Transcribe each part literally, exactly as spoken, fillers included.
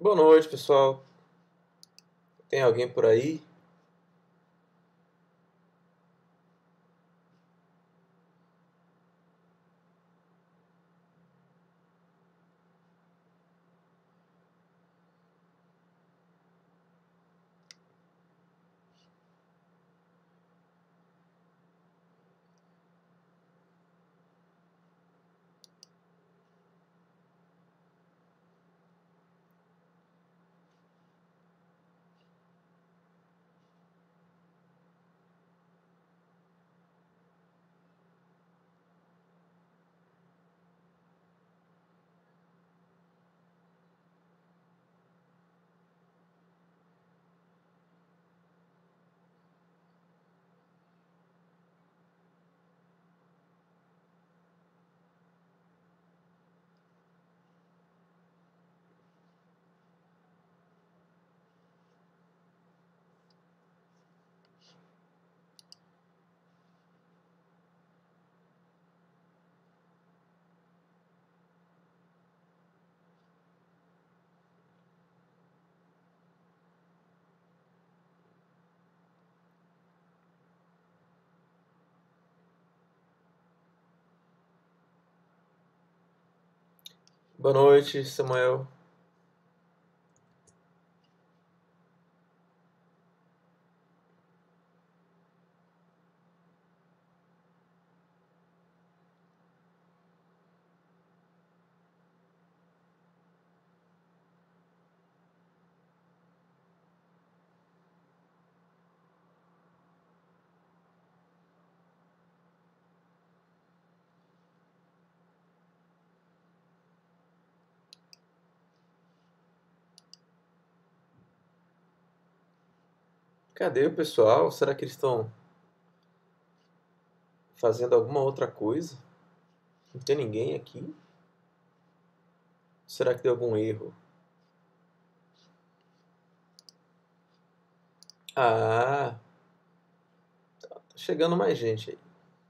Boa noite, pessoal. Tem alguém por aí? Boa noite, Samuel. Cadê o pessoal? Será que eles estão fazendo alguma outra coisa? Não tem ninguém aqui? Será que deu algum erro? Ah, tá chegando mais gente aí.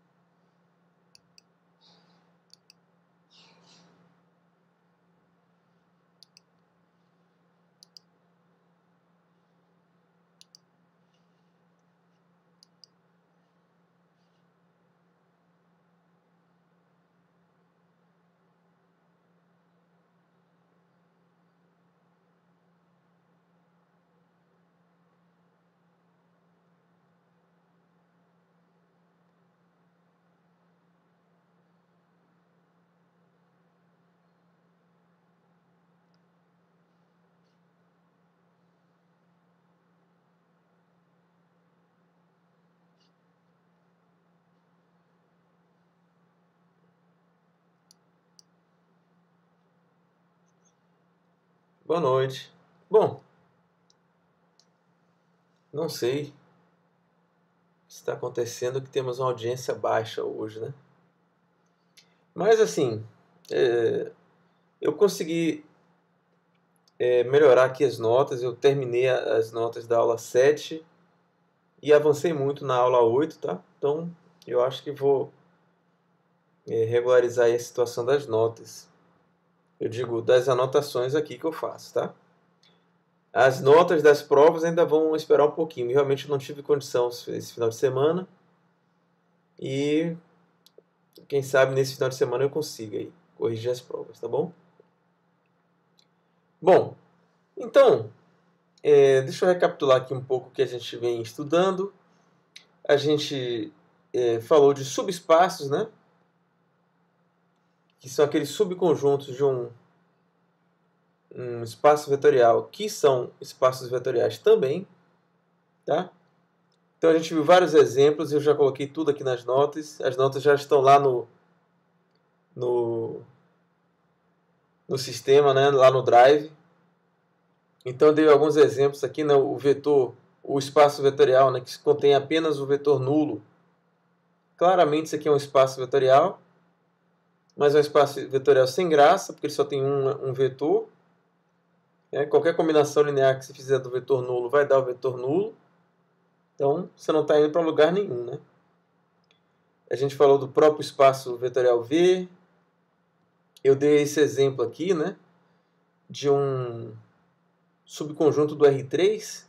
Boa noite. Bom, não sei o que está acontecendo, que temos uma audiência baixa hoje, né? Mas assim, é, eu consegui é, melhorar aqui as notas. Eu terminei as notas da aula sete e avancei muito na aula oito, tá? Então, eu acho que vou é, regularizar aí a situação das notas. Eu digo das anotações aqui que eu faço, tá? As notas das provas ainda vão esperar um pouquinho. Realmente não tive condição esse final de semana. E quem sabe nesse final de semana eu consiga aí corrigir as provas, tá bom? Bom, então, é, deixa eu recapitular aqui um pouco o que a gente vem estudando. A gente é, falou de subespaços, né? Que são aqueles subconjuntos de um, um espaço vetorial que são espaços vetoriais também, tá? Então a gente viu vários exemplos, eu já coloquei tudo aqui nas notas. As notas já estão lá no, no, no sistema, né? Lá no Drive. Então eu dei alguns exemplos aqui, né? O vetor, o espaço vetorial, né? Que contém apenas o vetor nulo. Claramente isso aqui é um espaço vetorial, mas é um espaço vetorial sem graça, porque ele só tem um, um vetor. É, qualquer combinação linear que você fizer do vetor nulo vai dar o vetor nulo. Então você não está indo para lugar nenhum, né? A gente falou do próprio espaço vetorial V. Eu dei esse exemplo aqui, né? De um subconjunto do R três,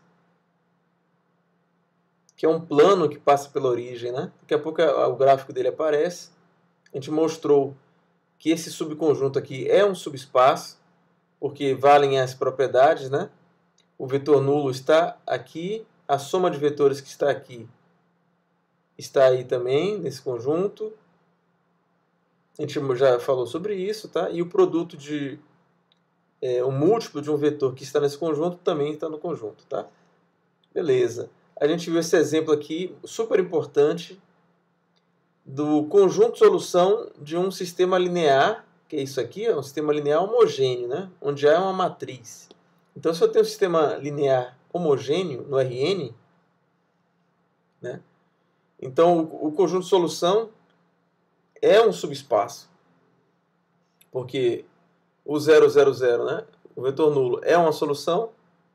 que é um plano que passa pela origem, né? Daqui a pouco o gráfico dele aparece. A gente mostrou que esse subconjunto aqui é um subespaço, porque valem as propriedades, né? O vetor nulo está aqui, a soma de vetores que está aqui está aí também, nesse conjunto. A gente já falou sobre isso, tá? E o produto de... É, o múltiplo de um vetor que está nesse conjunto também está no conjunto, tá? Beleza. A gente viu esse exemplo aqui, super importante, do conjunto solução de um sistema linear, que é isso aqui, é um sistema linear homogêneo, né? Onde há uma matriz. Então, se eu tenho um sistema linear homogêneo no R N, né? Então, o, o conjunto de solução é um subespaço, porque o zero, zero, zero, né? O vetor nulo é uma solução,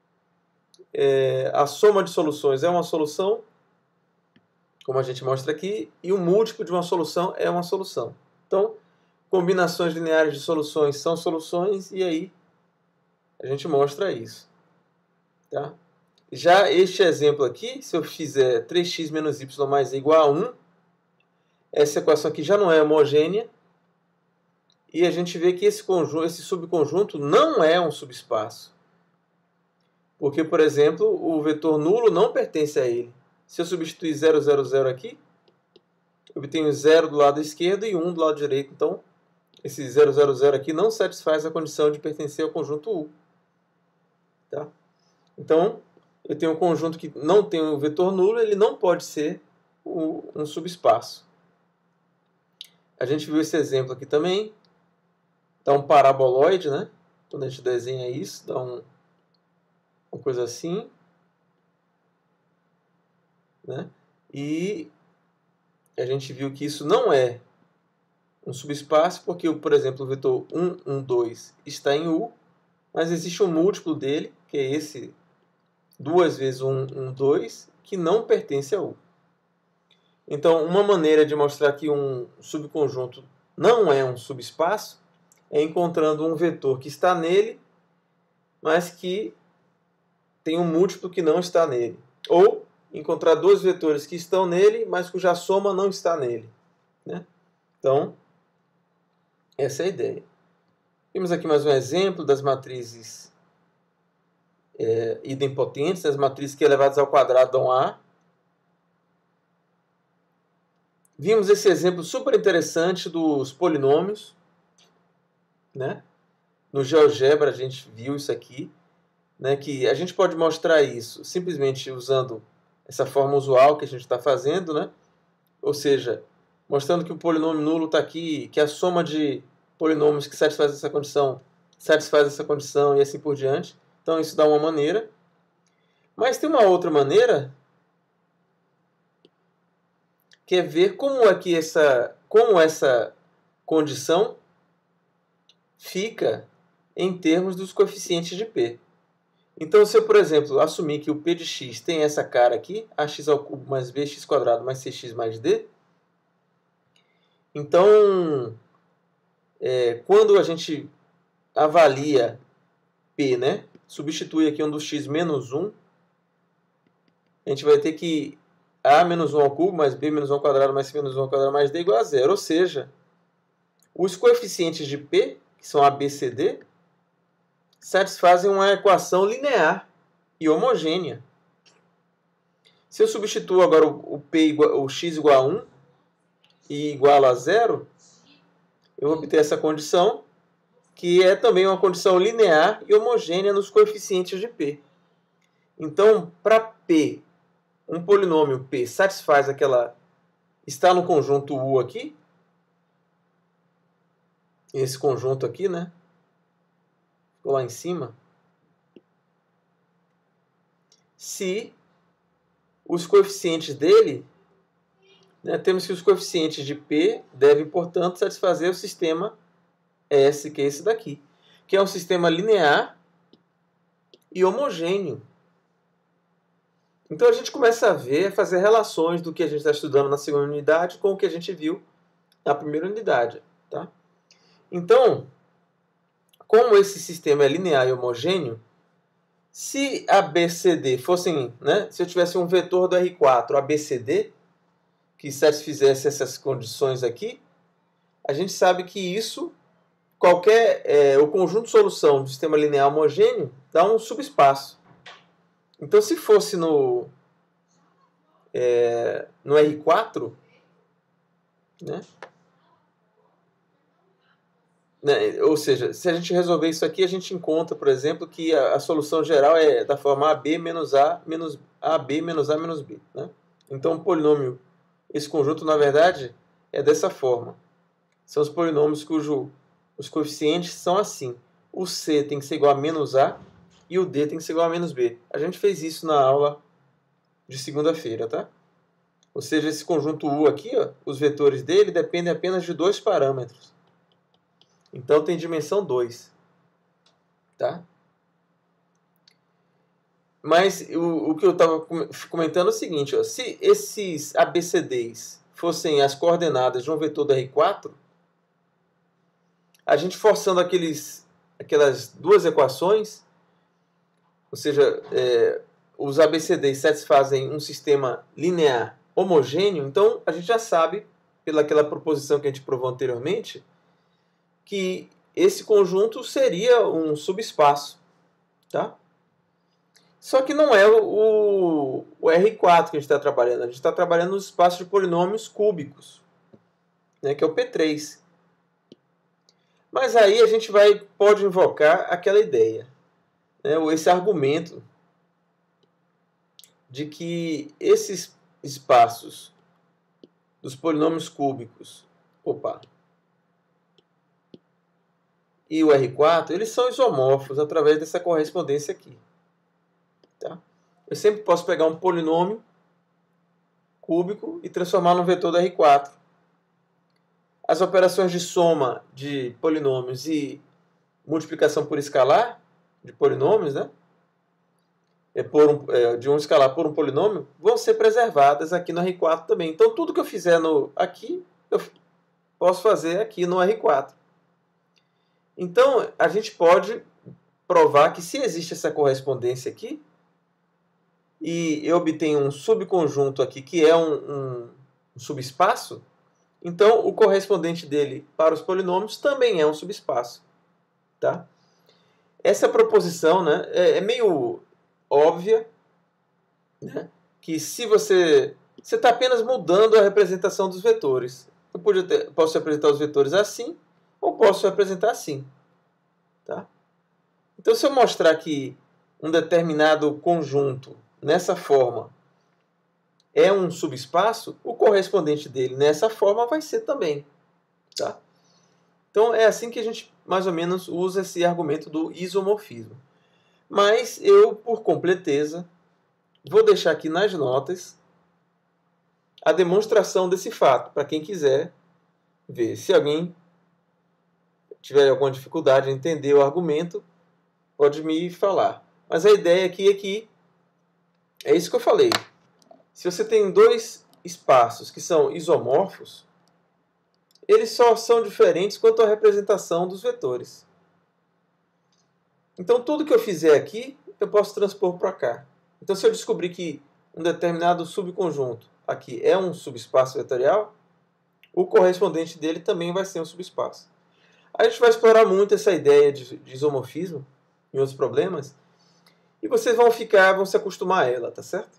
é, a soma de soluções é uma solução, como a gente mostra aqui, e o múltiplo de uma solução é uma solução. Então, combinações lineares de soluções são soluções, e aí a gente mostra isso. Tá? Já este exemplo aqui, se eu fizer três x menos y mais z igual a um, essa equação aqui já não é homogênea, e a gente vê que esse, conjunto, esse subconjunto não é um subespaço. Porque, por exemplo, o vetor nulo não pertence a ele. Se eu substituir zero, zero, zero aqui, eu obtenho zero do lado esquerdo e um do lado direito. Então, esse zero, zero, zero aqui não satisfaz a condição de pertencer ao conjunto U. Tá? Então, eu tenho um conjunto que não tem um vetor nulo, ele não pode ser um subespaço. A gente viu esse exemplo aqui também. Dá um paraboloide, né? Quando a gente desenha isso, dá um, uma coisa assim. Né? E a gente viu que isso não é um subespaço, porque, por exemplo, o vetor um, um, dois está em U, mas existe um múltiplo dele, que é esse duas vezes um, um, dois, que não pertence a U. Então, uma maneira de mostrar que um subconjunto não é um subespaço é encontrando um vetor que está nele, mas que tem um múltiplo que não está nele. Ou encontrar dois vetores que estão nele, mas cuja soma não está nele. Né? Então, essa é a ideia. Vimos aqui mais um exemplo das matrizes é, idempotentes, as matrizes que elevadas ao quadrado dão A. Vimos esse exemplo super interessante dos polinômios. Né? No GeoGebra a gente viu isso aqui, né? Que a gente pode mostrar isso simplesmente usando essa forma usual que a gente está fazendo, né? Ou seja, mostrando que o polinômio nulo está aqui, que a soma de polinômios que satisfaz essa condição satisfaz essa condição e assim por diante. Então isso dá uma maneira. Mas tem uma outra maneira, que é ver como é que essa, como essa condição fica em termos dos coeficientes de P. Então, se eu, por exemplo, assumir que o P de x tem essa cara aqui, ax ao cubo mais bx quadrado mais cx mais d, então, é, quando a gente avalia P, né, substitui aqui um dos x menos um, a gente vai ter que a menos um ao cubo mais b menos um ao quadrado mais c menos um ao quadrado mais d igual a zero. Ou seja, os coeficientes de P, que são a, b, c, d, satisfazem uma equação linear e homogênea. Se eu substituo agora o, o, P igual, o x igual a um e igual a zero, eu vou obter essa condição, que é também uma condição linear e homogênea nos coeficientes de P. Então, para P, um polinômio P satisfaz aquela... está no conjunto U aqui, esse conjunto aqui, né? Ficou lá em cima. Se os coeficientes dele, né, temos que os coeficientes de P devem, portanto, satisfazer o sistema S, que é esse daqui, que é um sistema linear e homogêneo. Então a gente começa a ver, a fazer relações do que a gente está estudando na segunda unidade com o que a gente viu na primeira unidade. Tá? Então, como esse sistema é linear e homogêneo, Se A, B, C, D fossem, né, se eu tivesse um vetor do R quatro A, B, C, D, que satisfizesse essas condições aqui, a gente sabe que isso, qualquer, é, o conjunto de solução do sistema linear homogêneo dá um subespaço. Então, se fosse no, é, no R quatro, né, né, ou seja, se a gente resolver isso aqui, a gente encontra, por exemplo, que a, a solução geral é da forma A B menos A menos A B menos A menos B. Né? Então, o polinômio, esse conjunto, na verdade, é dessa forma. São os polinômios cujos os coeficientes são assim. O C tem que ser igual a menos A e o D tem que ser igual a menos B. A gente fez isso na aula de segunda-feira, tá? Ou seja, esse conjunto U aqui, ó, os vetores dele dependem apenas de dois parâmetros. Então tem dimensão dois. Tá? Mas o, o que eu estava comentando é o seguinte, ó, se esses A B C Ds fossem as coordenadas de um vetor do R quatro, a gente forçando aqueles, aquelas duas equações, ou seja, é, os A B C Ds satisfazem um sistema linear homogêneo, então a gente já sabe, pelaquela proposição que a gente provou anteriormente, que esse conjunto seria um subespaço. Tá? Só que não é o, o R quatro que a gente está trabalhando. A gente está trabalhando nos espaços de polinômios cúbicos, né, que é o P três. Mas aí a gente vai, pode invocar aquela ideia, né, ou esse argumento de que esses espaços dos polinômios cúbicos, opa, e o R quatro, eles são isomorfos através dessa correspondência aqui. Tá? Eu sempre posso pegar um polinômio cúbico e transformar num vetor do R quatro. As operações de soma de polinômios e multiplicação por escalar de polinômios, né? É por um, é, de um escalar por um polinômio, vão ser preservadas aqui no R quatro também. Então, tudo que eu fizer no, aqui, eu posso fazer aqui no R quatro. Então, a gente pode provar que se existe essa correspondência aqui, e eu obtenho um subconjunto aqui que é um, um, um subespaço, então o correspondente dele para os polinômios também é um subespaço. Tá? Essa proposição, né, é, é meio óbvia, né, que se você você está apenas mudando a representação dos vetores. Eu podia ter, posso representar os vetores assim, ou posso representar assim. Tá? Então, se eu mostrar que um determinado conjunto nessa forma é um subespaço, o correspondente dele nessa forma vai ser também. Tá? Então, é assim que a gente mais ou menos usa esse argumento do isomorfismo. Mas eu, por completeza, vou deixar aqui nas notas a demonstração desse fato, para quem quiser ver. Se alguém tiver alguma dificuldade em entender o argumento, pode me falar. Mas a ideia aqui é que é isso que eu falei. Se você tem dois espaços que são isomorfos, eles só são diferentes quanto à representação dos vetores. Então, tudo que eu fizer aqui, eu posso transpor para cá. Então, se eu descobrir que um determinado subconjunto aqui é um subespaço vetorial, o correspondente dele também vai ser um subespaço. A gente vai explorar muito essa ideia de, de isomorfismo em outros problemas, e vocês vão ficar, vão se acostumar a ela, tá certo?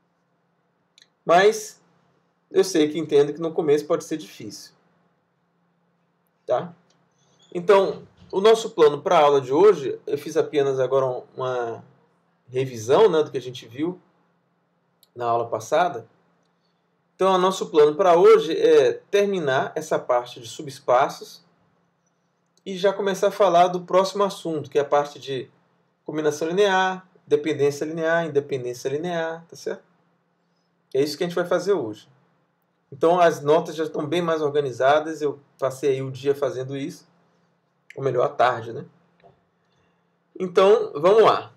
Mas eu sei que entendo que no começo pode ser difícil. Tá? Então, o nosso plano para a aula de hoje, eu fiz apenas agora uma revisão, né, do que a gente viu na aula passada. Então, o nosso plano para hoje é terminar essa parte de subespaços e já começar a falar do próximo assunto, que é a parte de combinação linear, dependência linear, independência linear, tá certo? É isso que a gente vai fazer hoje. Então, as notas já estão bem mais organizadas, eu passei aí o dia fazendo isso, ou melhor, a tarde, né? Então, vamos lá.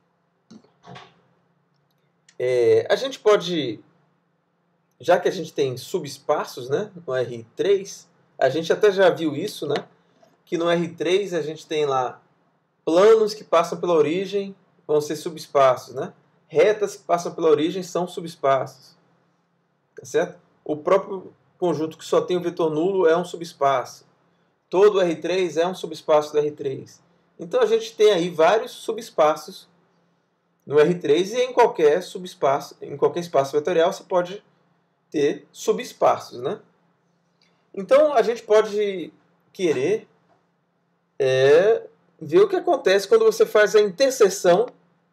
É, a gente pode, já que a gente tem subespaços, né, no R três, a gente até já viu isso, né? Que no R três a gente tem lá planos que passam pela origem vão ser subespaços, né? Retas que passam pela origem são subespaços. Tá certo? O próprio conjunto que só tem o vetor nulo é um subespaço. Todo R três é um subespaço do R três. Então a gente tem aí vários subespaços no R três e em qualquer subespaço, em qualquer espaço vetorial você pode ter subespaços, né? Então a gente pode querer é, ver o que acontece quando você faz a interseção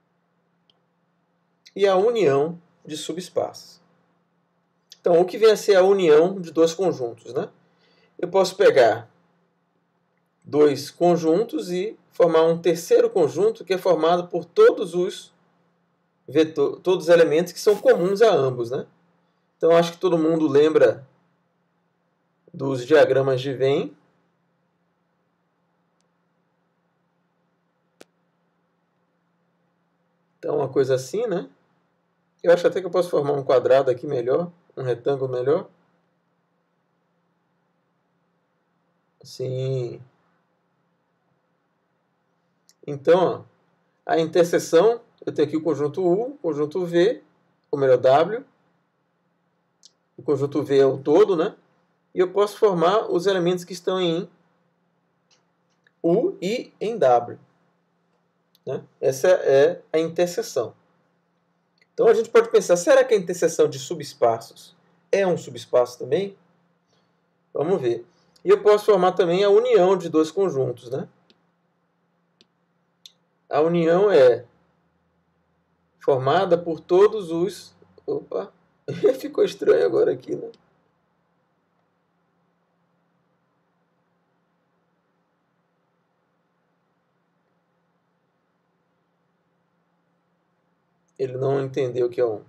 e a união de subespaços. Então o que vem a ser a união de dois conjuntos, né? Eu posso pegar dois conjuntos e formar um terceiro conjunto que é formado por todos os vetor, todos os elementos que são comuns a ambos, né? Então acho que todo mundo lembra dos diagramas de Venn. Então uma coisa assim, né? Eu acho até que eu posso formar um quadrado aqui melhor, um retângulo melhor. Assim. Então, ó, a interseção, eu tenho aqui o conjunto U, o conjunto V, ou melhor, W. O conjunto V é o todo, né? E eu posso formar os elementos que estão em U e em W. Né? Essa é a interseção. Então a gente pode pensar, será que a interseção de subespaços é um subespaço também? Vamos ver. E eu posso formar também a união de dois conjuntos, né? A união é formada por todos os... Opa! Ficou estranho agora aqui, né? Ele não entendeu o que é um.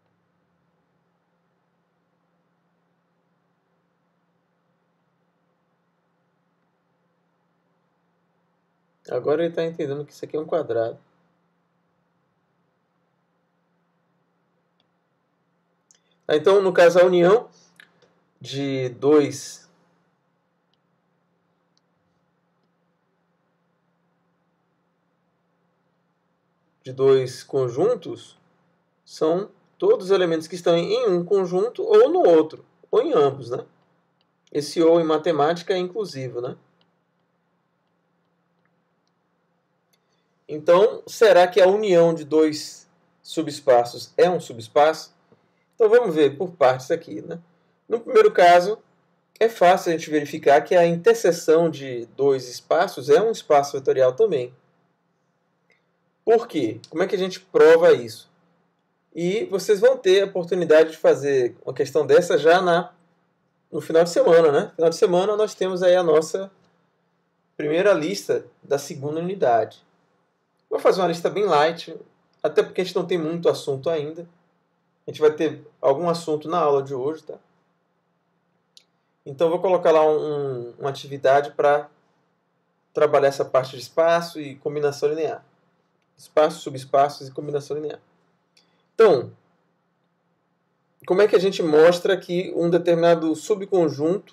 Agora ele está entendendo que isso aqui é um quadrado. Então, no caso, a união de dois de dois conjuntos são todos os elementos que estão em um conjunto ou no outro, ou em ambos, né? Esse ou em matemática é inclusivo, né? Então, será que a união de dois subespaços é um subespaço? Então vamos ver por partes aqui, né? No primeiro caso, é fácil a gente verificar que a interseção de dois espaços é um espaço vetorial também. Por quê? Como é que a gente prova isso? E vocês vão ter a oportunidade de fazer uma questão dessa já na, no final de semana, né? No final de semana nós temos aí a nossa primeira lista da segunda unidade. Vou fazer uma lista bem light, até porque a gente não tem muito assunto ainda. A gente vai ter algum assunto na aula de hoje, tá? Então, vou colocar lá um, uma atividade para trabalhar essa parte de espaço e combinação linear. Espaços, subespaços e combinação linear. Então, como é que a gente mostra que um determinado subconjunto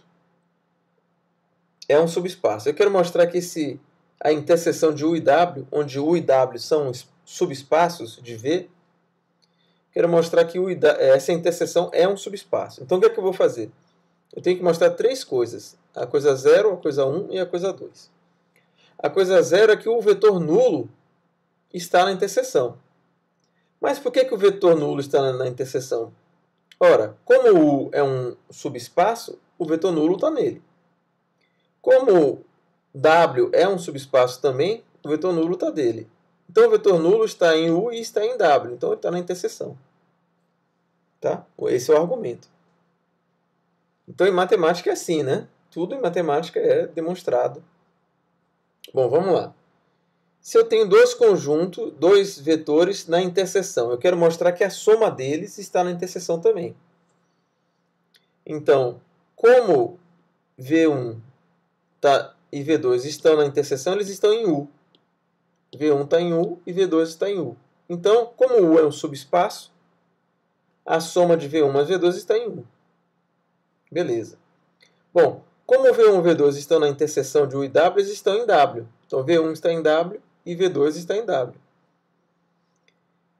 é um subespaço? Eu quero mostrar que esse, a interseção de U e W, onde U e W são subespaços de V, quero mostrar que U e W, essa interseção é um subespaço. Então, o que é que eu vou fazer? Eu tenho que mostrar três coisas. A coisa zero, a coisa um e a coisa dois. A coisa zero é que o vetor nulo está na interseção. Mas por que, que o vetor nulo está na interseção? Ora, como U é um subespaço, o vetor nulo está nele. Como W é um subespaço também, o vetor nulo está dele. Então o vetor nulo está em U e está em W. Então ele está na interseção. Tá? Esse é o argumento. Então, em matemática é assim, né? Tudo em matemática é demonstrado. Bom, vamos lá. Se eu tenho dois conjuntos, dois vetores na interseção, eu quero mostrar que a soma deles está na interseção também. Então, como V um tá, e V dois estão na interseção, eles estão em U. V um está em U e V dois está em U. Então, como U é um subespaço, a soma de V um mais V dois está em U. Beleza. Bom, como V um e V dois estão na interseção de U e W, eles estão em W. Então, V um está em W e V dois está em W.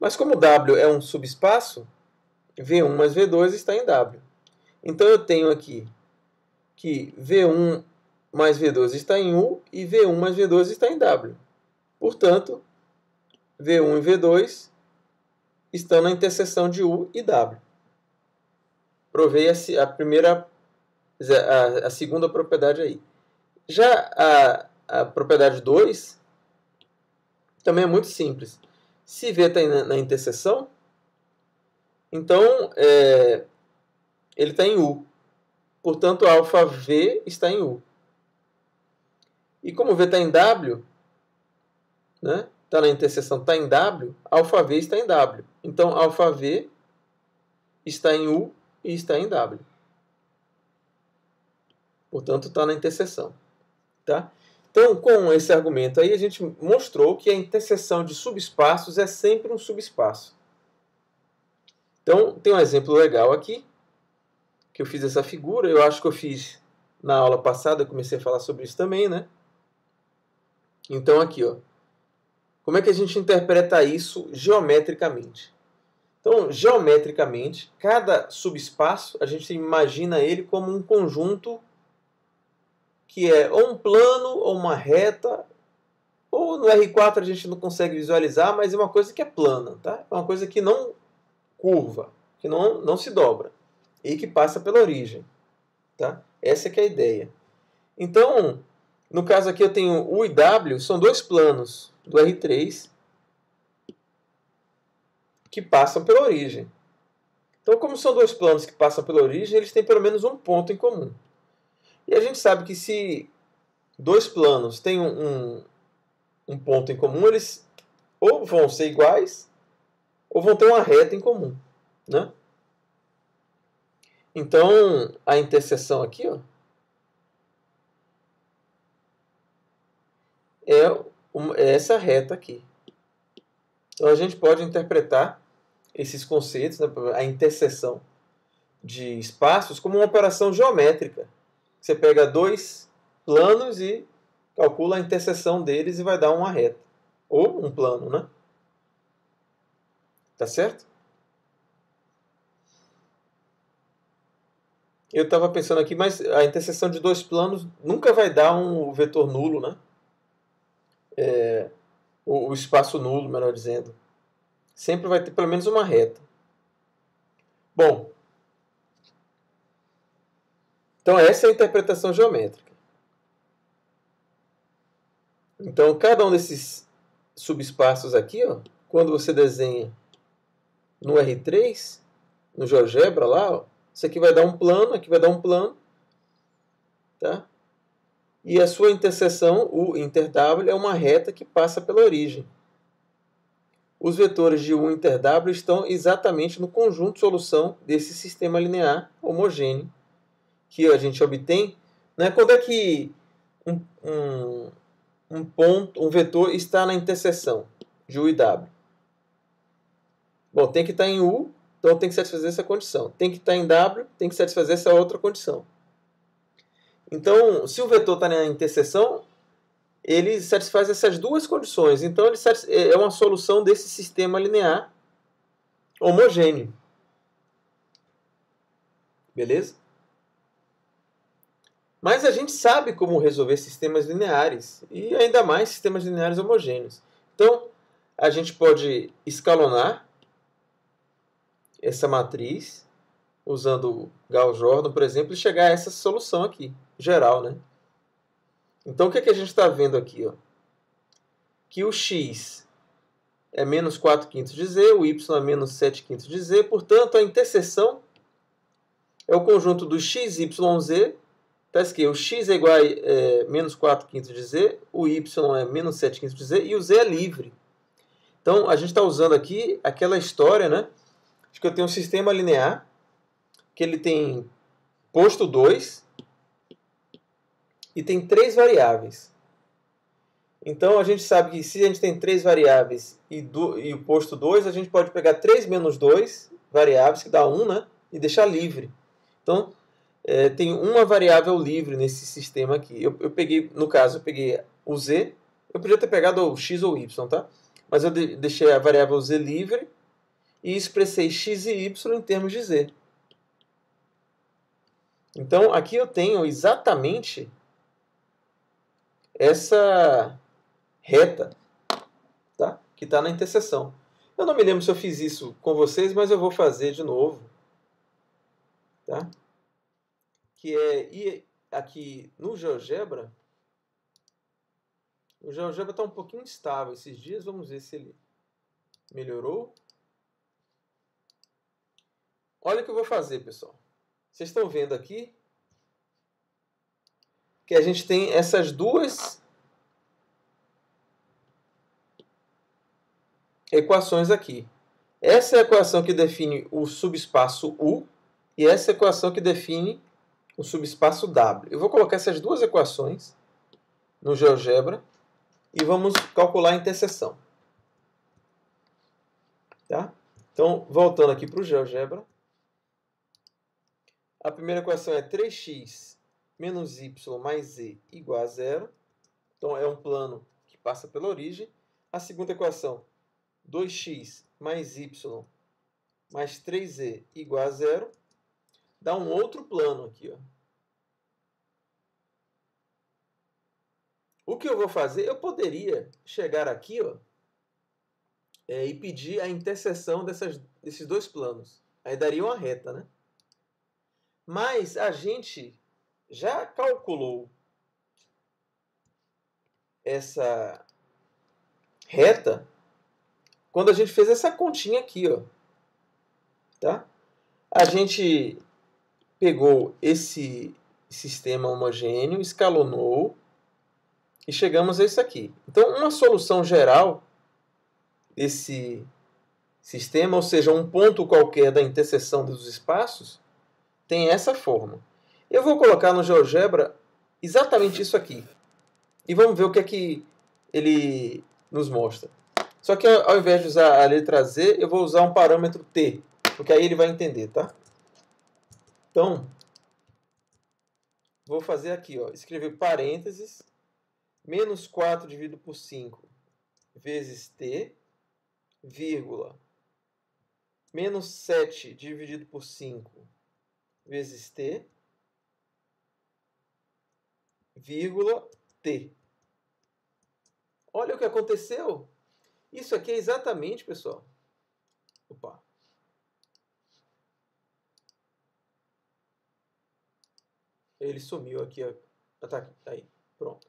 Mas como W é um subespaço, V um mais V dois está em W. Então eu tenho aqui que V um mais V dois está em U e V um mais V dois está em W. Portanto, V um e V dois estão na interseção de U e W. Provei a primeira, a, a segunda propriedade aí. Já a, a propriedade dois também é muito simples. Se V está na, na interseção, então é, ele está em U. Portanto, alfa V está em U. E como V está em W, né, está na interseção, está em W, alfa V está em W. Então, alfa V está em U e está em W. Portanto, está na interseção. Tá? Então, com esse argumento aí, a gente mostrou que a interseção de subespaços é sempre um subespaço. Então, tem um exemplo legal aqui, que eu fiz essa figura. Eu acho que eu fiz na aula passada, eu comecei a falar sobre isso também, né? Então, aqui, ó. Como é que a gente interpreta isso geometricamente? Então, geometricamente, cada subespaço, a gente imagina ele como um conjunto que é ou um plano, ou uma reta, ou no R quatro a gente não consegue visualizar, mas é uma coisa que é plana, tá? É uma coisa que não curva, que não, não se dobra, e que passa pela origem, tá? Essa é que é a ideia. Então, no caso aqui eu tenho U e W, são dois planos do R três que passam pela origem. Então, como são dois planos que passam pela origem, eles têm pelo menos um ponto em comum. E a gente sabe que se dois planos têm um, um, um ponto em comum, eles ou vão ser iguais, ou vão ter uma reta em comum, né? Então, a interseção aqui, ó, é, uma, é essa reta aqui. Então, a gente pode interpretar esses conceitos, né, a interseção de espaços, como uma operação geométrica. Você pega dois planos e calcula a interseção deles e vai dar uma reta. Ou um plano, né? Tá certo? Eu estava pensando aqui, mas a interseção de dois planos nunca vai dar um vetor nulo, né? É, o, o espaço nulo, melhor dizendo. Sempre vai ter pelo menos uma reta. Bom, então essa é a interpretação geométrica. Então, cada um desses subespaços aqui, ó, quando você desenha no R três, no GeoGebra lá, ó, isso aqui vai dar um plano, aqui vai dar um plano, tá? E a sua interseção, o inter W, é uma reta que passa pela origem. Os vetores de U inter W estão exatamente no conjunto de solução desse sistema linear homogêneo que a gente obtém, né? Quando é que um, um, um ponto, um vetor está na interseção de U e W? Bom, tem que estar em U, então tem que satisfazer essa condição. Tem que estar em W, tem que satisfazer essa outra condição. Então, se o vetor está na interseção, ele satisfaz essas duas condições. Então, ele é uma solução desse sistema linear homogêneo. Beleza? Mas a gente sabe como resolver sistemas lineares, e ainda mais sistemas lineares homogêneos. Então, a gente pode escalonar essa matriz, usando Gauss-Jordan, por exemplo, e chegar a essa solução aqui, geral, né? Então, o que, é que a gente está vendo aqui? Ó? Que o x é menos quatro quintos de z, o y é menos sete quintos de z, portanto, a interseção é o conjunto do x, y, z. Está escrito, o x é igual a é, menos quatro quintos de z, o y é menos sete quintos de z e o z é livre. Então, a gente está usando aqui aquela história, né? Acho que eu tenho um sistema linear que ele tem posto dois e tem três variáveis. Então, a gente sabe que se a gente tem três variáveis e, do, e o posto dois, a gente pode pegar três menos dois variáveis, que dá um, né? E deixar livre. Então, é, tem uma variável livre nesse sistema aqui. Eu, eu peguei, no caso, eu peguei o z. Eu podia ter pegado o x ou o y, tá? Mas eu de, deixei a variável z livre e expressei x e y em termos de z. Então, aqui eu tenho exatamente essa reta, tá? Que está na interseção. Eu não me lembro se eu fiz isso com vocês, mas eu vou fazer de novo. Tá? Que é ir aqui no GeoGebra. O GeoGebra está um pouquinho instável esses dias. Vamos ver se ele melhorou. Olha o que eu vou fazer, pessoal. Vocês estão vendo aqui que a gente tem essas duas equações aqui. Essa é a equação que define o subespaço U e essa é a equação que define o subespaço W. Eu vou colocar essas duas equações no GeoGebra e vamos calcular a interseção. Tá? Então, voltando aqui para o GeoGebra. A primeira equação é três x menos y mais z igual a zero. Então, é um plano que passa pela origem. A segunda equação, dois x mais y mais três z igual a zero. Dá um outro plano aqui. Ó. O que eu vou fazer? Eu poderia chegar aqui ó, é, e pedir a interseção dessas, desses dois planos. Aí daria uma reta, né? Mas a gente já calculou essa reta quando a gente fez essa continha aqui, ó. Tá? A gente pegou esse sistema homogêneo, escalonou e chegamos a isso aqui. Então, uma solução geral desse sistema, ou seja, um ponto qualquer da interseção dos espaços, tem essa forma. Eu vou colocar no GeoGebra exatamente isso aqui. E vamos ver o que é que ele nos mostra. Só que ao invés de usar a letra Z, eu vou usar um parâmetro T, porque aí ele vai entender, tá? Então, vou fazer aqui, ó, escrever parênteses, menos quatro dividido por cinco vezes T, vírgula, menos sete dividido por cinco vezes T, vírgula, T. Olha o que aconteceu. Isso aqui é exatamente, pessoal. Opa. Ele sumiu aqui. Tá aqui. Aí. Pronto.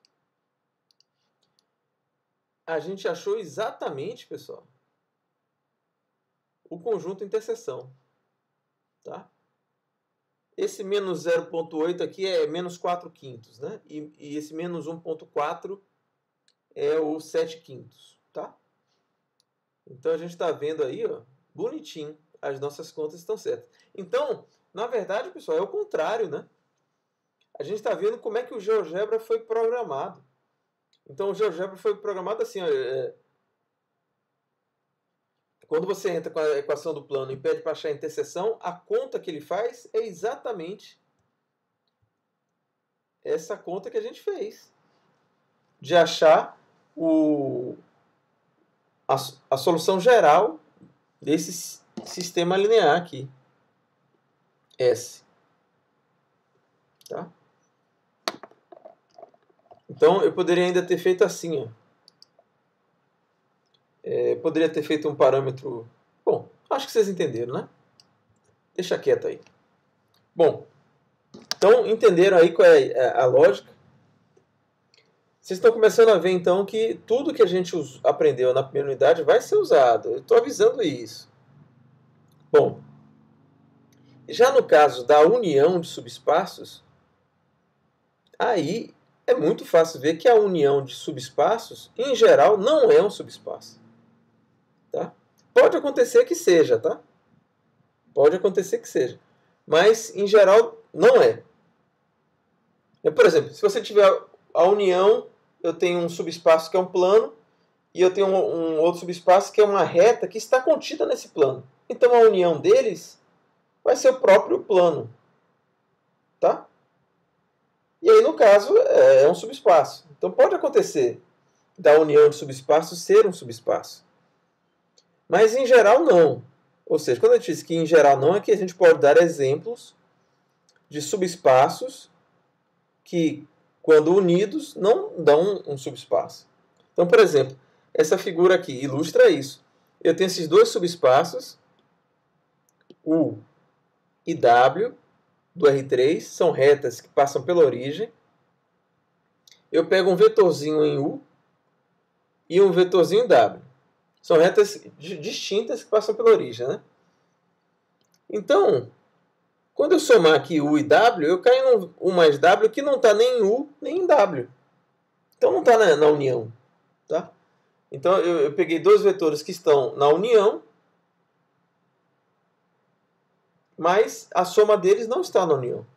A gente achou exatamente, pessoal, o conjunto interseção. Tá? Esse menos zero ponto oito aqui é menos quatro quintos, né? E, e esse menos um ponto quatro é o sete quintos, tá? Então, a gente está vendo aí, ó, bonitinho, as nossas contas estão certas. Então, na verdade, pessoal, é o contrário, né? A gente está vendo como é que o GeoGebra foi programado. Então, o GeoGebra foi programado assim, ó, é... quando você entra com a equação do plano e pede para achar a interseção, a conta que ele faz é exatamente essa conta que a gente fez. De achar o, a, a solução geral desse sistema linear aqui. S. Tá? Então, eu poderia ainda ter feito assim, ó. É, poderia ter feito um parâmetro... Bom, acho que vocês entenderam, né? Deixa quieto aí. Bom, então entenderam aí qual é a lógica? Vocês estão começando a ver, então, que tudo que a gente aprendeu na primeira unidade vai ser usado. Eu estou avisando isso. Bom, já no caso da união de subespaços, aí é muito fácil ver que a união de subespaços, em geral, não é um subespaço. Tá? Pode acontecer que seja, tá? Pode acontecer que seja. Mas, em geral, não é. é por exemplo, se você tiver a união, eu tenho um subespaço que é um plano, e eu tenho um, um outro subespaço que é uma reta que está contida nesse plano. Então, a união deles vai ser o próprio plano. Tá? E aí, no caso, é um subespaço. Então, pode acontecer da união de subespaços ser um subespaço. Mas, em geral, não. Ou seja, quando a gente diz que em geral não, é que a gente pode dar exemplos de subespaços que, quando unidos, não dão um subespaço. Então, por exemplo, essa figura aqui ilustra isso. Eu tenho esses dois subespaços, U e W, do R três, são retas que passam pela origem. Eu pego um vetorzinho em U e um vetorzinho em W. São retas distintas que passam pela origem, né? Então, quando eu somar aqui U e W, eu caio no U mais W que não está nem em U nem em W. Então não está na, na união. Tá? Então eu, eu peguei dois vetores que estão na união, mas a soma deles não está na união.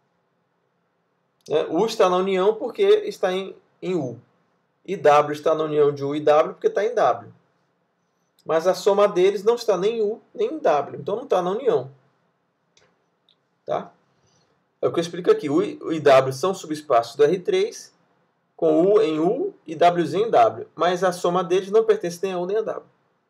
É, U está na união porque está em, em U. E W está na união de U e W porque está em W. Mas a soma deles não está nem em U nem em W. Então não está na união. Tá? É o que eu explico aqui. U e W são subespaços do R três, com U em U e Wzinho em W. Mas a soma deles não pertence nem a U nem a W.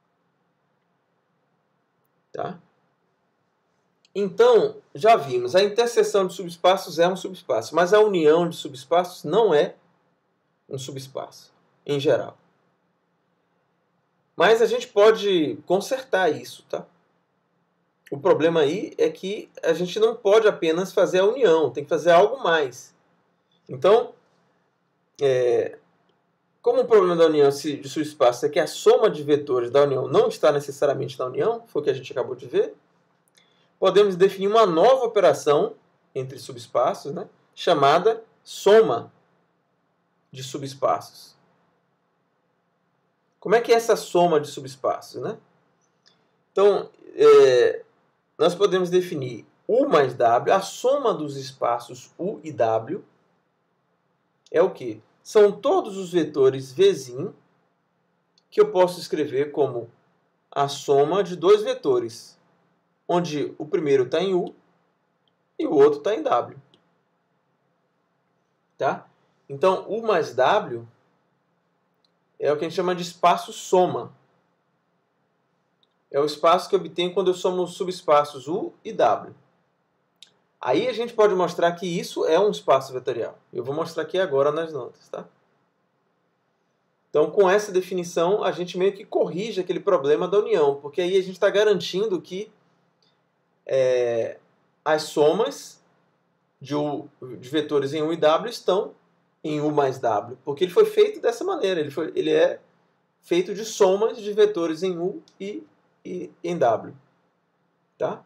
Tá? Então, já vimos, a interseção de subespaços é um subespaço, mas a união de subespaços não é um subespaço, em geral. Mas a gente pode consertar isso, tá? O problema aí é que a gente não pode apenas fazer a união, tem que fazer algo mais. Então, é, como o problema da união de subespaços é que a soma de vetores da união não está necessariamente na união, foi o que a gente acabou de ver, podemos definir uma nova operação entre subespaços, né, chamada soma de subespaços. Como é que é essa soma de subespaços? Né? Então, é, nós podemos definir U mais W, a soma dos espaços U e W, é o quê? São todos os vetores V'zinho que eu posso escrever como a soma de dois vetores, onde o primeiro está em U e o outro está em W. Tá? Então, U mais W é o que a gente chama de espaço soma. É o espaço que eu obtenho quando eu somo os subespaços U e W. Aí a gente pode mostrar que isso é um espaço vetorial. Eu vou mostrar aqui agora nas notas. Tá? Então, com essa definição, a gente meio que corrige aquele problema da união, porque aí a gente está garantindo que É, as somas de, U, de vetores em U e W estão em U mais W, porque ele foi feito dessa maneira, ele, foi, ele é feito de somas de vetores em U e, e em W. Tá?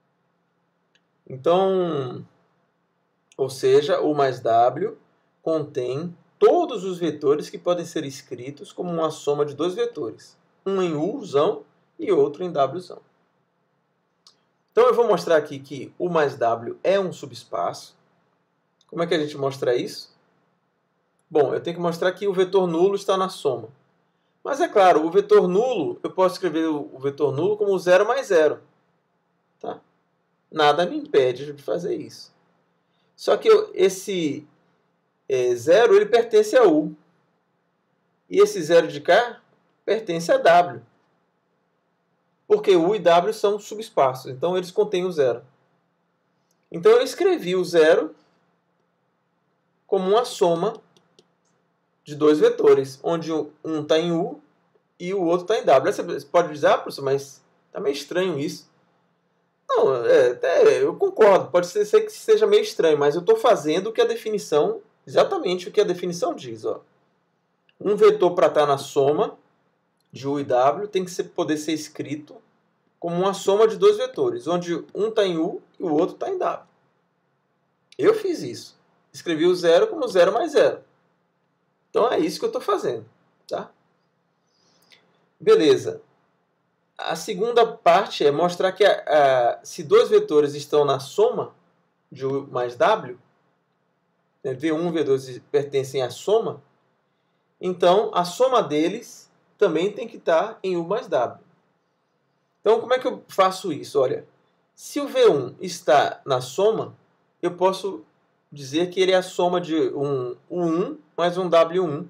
Então, ou seja, U mais W contém todos os vetores que podem ser escritos como uma soma de dois vetores, um em Uzão e outro em Wzão. Então eu vou mostrar aqui que U mais W é um subespaço. Como é que a gente mostra isso? Bom, eu tenho que mostrar que o vetor nulo está na soma. Mas é claro, o vetor nulo, eu posso escrever o vetor nulo como zero mais zero. Tá? Nada me impede de fazer isso. Só que eu, esse é, zero ele pertence a U. E esse zero de cá pertence a W. Porque U e W são subespaços, então eles contêm o zero. Então eu escrevi o zero como uma soma de dois vetores, onde um está em U e o outro está em W. Você pode dizer, ah, professor, mas está meio estranho isso. Não, é, é, eu concordo, pode ser, ser que seja meio estranho, mas eu estou fazendo o que a definição, exatamente o que a definição diz. Ó. Um vetor para estar na soma de U e W tem que ser, poder ser escrito como uma soma de dois vetores, onde um está em U e o outro está em W. Eu fiz isso. Escrevi o zero como zero mais zero. Então é isso que eu estou fazendo. Tá? Beleza. A segunda parte é mostrar que a, a, se dois vetores estão na soma de U mais W, né, V um e V dois pertencem à soma, então a soma deles também tem que estar em U mais W. Então, como é que eu faço isso? Olha, se o V um está na soma, eu posso dizer que ele é a soma de um U um mais um W um,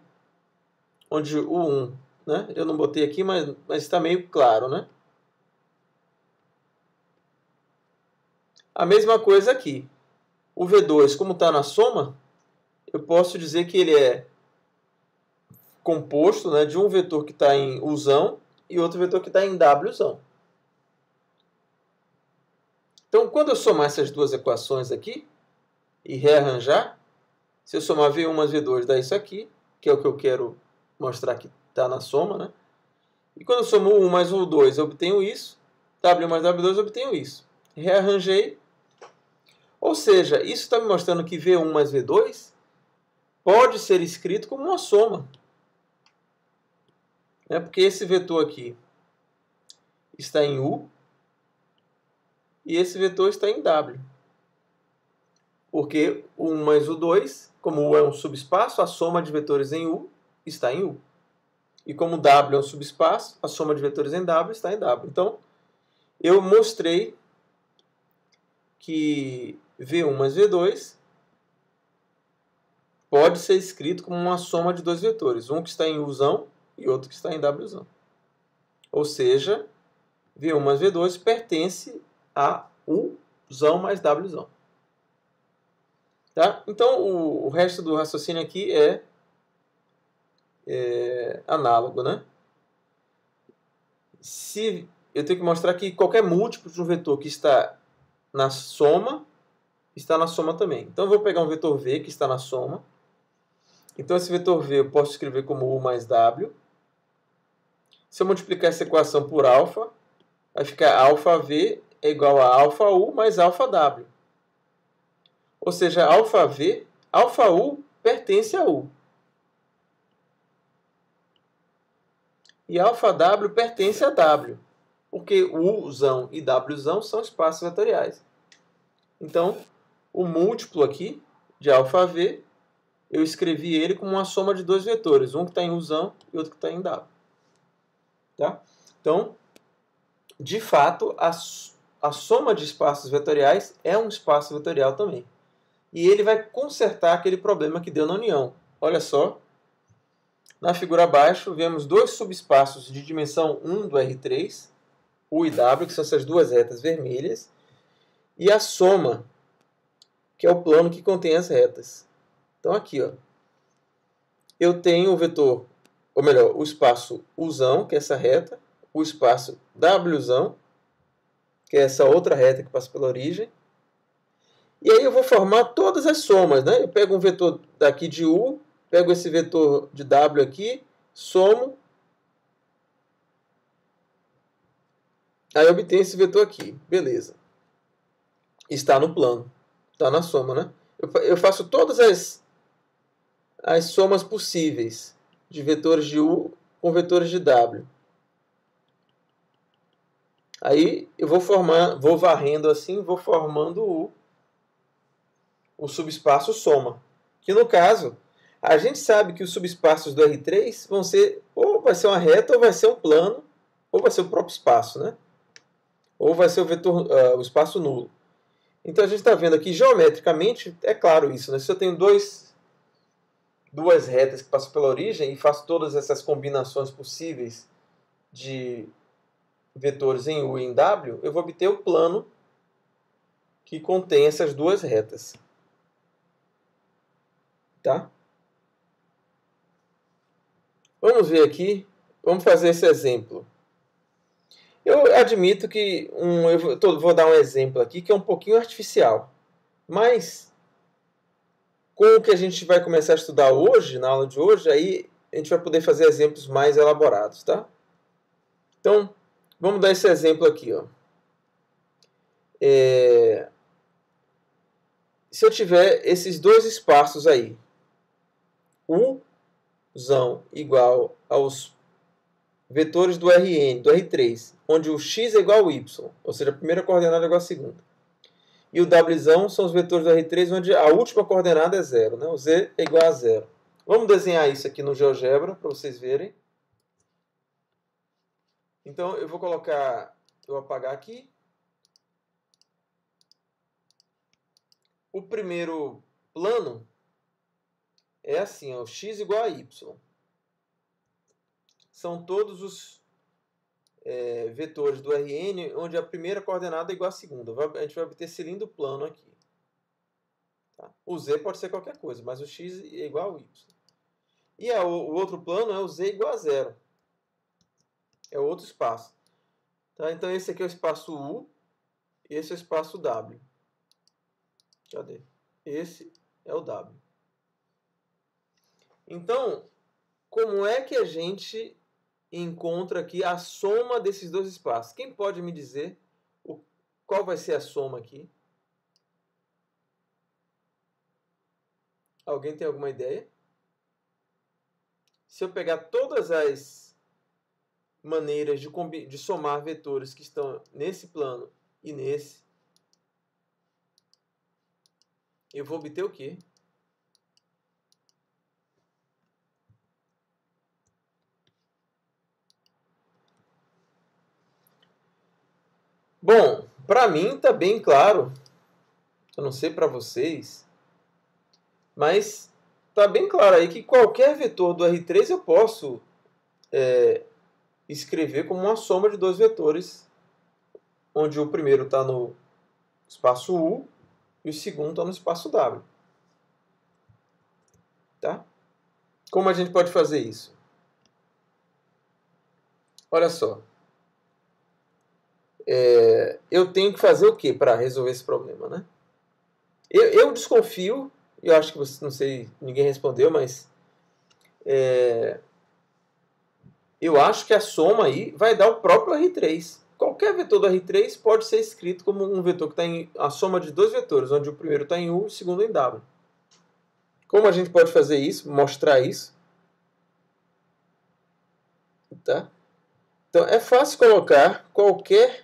onde o U um, né, eu não botei aqui, mas, mas está meio claro, né? A mesma coisa aqui. O V dois, como está na soma, eu posso dizer que ele é composto, né, de um vetor que está em Uzão e outro vetor que está em Wzão. Então, quando eu somar essas duas equações aqui e rearranjar, se eu somar V um mais V dois, dá isso aqui, que é o que eu quero mostrar que está na soma, né? E quando eu somo o um mais o dois, eu obtenho isso. W mais W dois, eu obtenho isso. Rearranjei. Ou seja, isso está me mostrando que V um mais V dois pode ser escrito como uma soma. É porque esse vetor aqui está em U e esse vetor está em W. Porque o um mais o dois, como U é um subespaço, a soma de vetores em U está em U. E como W é um subespaço, a soma de vetores em W está em W. Então, eu mostrei que V um mais V dois pode ser escrito como uma soma de dois vetores, um que está em Uzão e outro que está em Wzão. Ou seja, V um mais V dois pertence a Uzão mais Wzão. Tá? Então, o, o resto do raciocínio aqui é, é análogo, né? Se eu tenho que mostrar que qualquer múltiplo de um vetor que está na soma, está na soma também. Então, eu vou pegar um vetor V que está na soma. Então, esse vetor V eu posso escrever como U mais W. Se eu multiplicar essa equação por alfa, vai ficar alfa V é igual a alfa U mais alfa W. Ou seja, alfa V, alfa U pertence a U. E alfa W pertence a W. Porque Uzão e Wzão são espaços vetoriais. Então, o múltiplo aqui de alfa V, eu escrevi ele como uma soma de dois vetores. Um que está em Uzão e outro que está em W. Tá? Então, de fato, a, a soma de espaços vetoriais é um espaço vetorial também. E ele vai consertar aquele problema que deu na união. Olha só, na figura abaixo, vemos dois subespaços de dimensão um do R três, U e W, que são essas duas retas vermelhas, e a soma, que é o plano que contém as retas. Então, aqui, ó, eu tenho o vetor, ou melhor, o espaço Uzão, que é essa reta, o espaço Wzão, que é essa outra reta que passa pela origem. E aí eu vou formar todas as somas, né? Eu pego um vetor daqui de U, pego esse vetor de W aqui, somo. Aí eu obtenho esse vetor aqui. Beleza. Está no plano. Está na soma, né? Eu, eu faço todas as, as somas possíveis de vetores de U com vetores de W. Aí eu vou formar, vou varrendo assim, vou formando o, o subespaço soma. Que no caso, a gente sabe que os subespaços do R três vão ser, ou vai ser uma reta, ou vai ser um plano, ou vai ser o próprio espaço, né? Ou vai ser o vetor, uh, o espaço nulo. Então a gente está vendo aqui, geometricamente, é claro isso, né? Se eu tenho dois, duas retas que passam pela origem e faço todas essas combinações possíveis de vetores em U e em W, eu vou obter o plano que contém essas duas retas. Tá? Vamos ver aqui, vamos fazer esse exemplo. Eu admito que, um, eu tô, vou dar um exemplo aqui que é um pouquinho artificial, mas com o que a gente vai começar a estudar hoje, na aula de hoje, aí a gente vai poder fazer exemplos mais elaborados, tá? Então, vamos dar esse exemplo aqui, ó. É... Se eu tiver esses dois espaços aí, Uzão igual aos vetores do Rn, do R três, onde o x é igual ao y, ou seja, a primeira coordenada é igual à segunda. E o Wzão são os vetores do R três, onde a última coordenada é zero, né? O z é igual a zero. Vamos desenhar isso aqui no GeoGebra para vocês verem. Então, eu vou colocar, eu vou apagar aqui. O primeiro plano é assim, ó, x igual a y. São todos os é, vetores do R N, onde a primeira coordenada é igual à segunda. A gente vai obter cilindro plano aqui. Tá? O Z pode ser qualquer coisa, mas o X é igual ao Y. E a, o outro plano é o Z igual a zero. É outro espaço. Tá? Então esse aqui é o espaço U e esse é o espaço W. Cadê? Esse é o W. Então, como é que a gente encontra aqui a soma desses dois espaços? Quem pode me dizer o, qual vai ser a soma aqui? Alguém tem alguma ideia? Se eu pegar todas as maneiras de, de somar vetores que estão nesse plano e nesse, eu vou obter o quê? Bom, para mim está bem claro. Eu não sei para vocês, mas está bem claro aí que qualquer vetor do R três eu posso é, escrever como uma soma de dois vetores, onde o primeiro está no espaço U e o segundo está no espaço W. Tá? Como a gente pode fazer isso? Olha só. É, eu tenho que fazer o que para resolver esse problema, né? Eu, eu desconfio, eu acho que você, não sei, ninguém respondeu, mas é, eu acho que a soma aí vai dar o próprio R três. Qualquer vetor do R três pode ser escrito como um vetor que está em a soma de dois vetores, onde o primeiro está em U e o segundo em W. Como a gente pode fazer isso, mostrar isso? Tá? Então é fácil colocar qualquer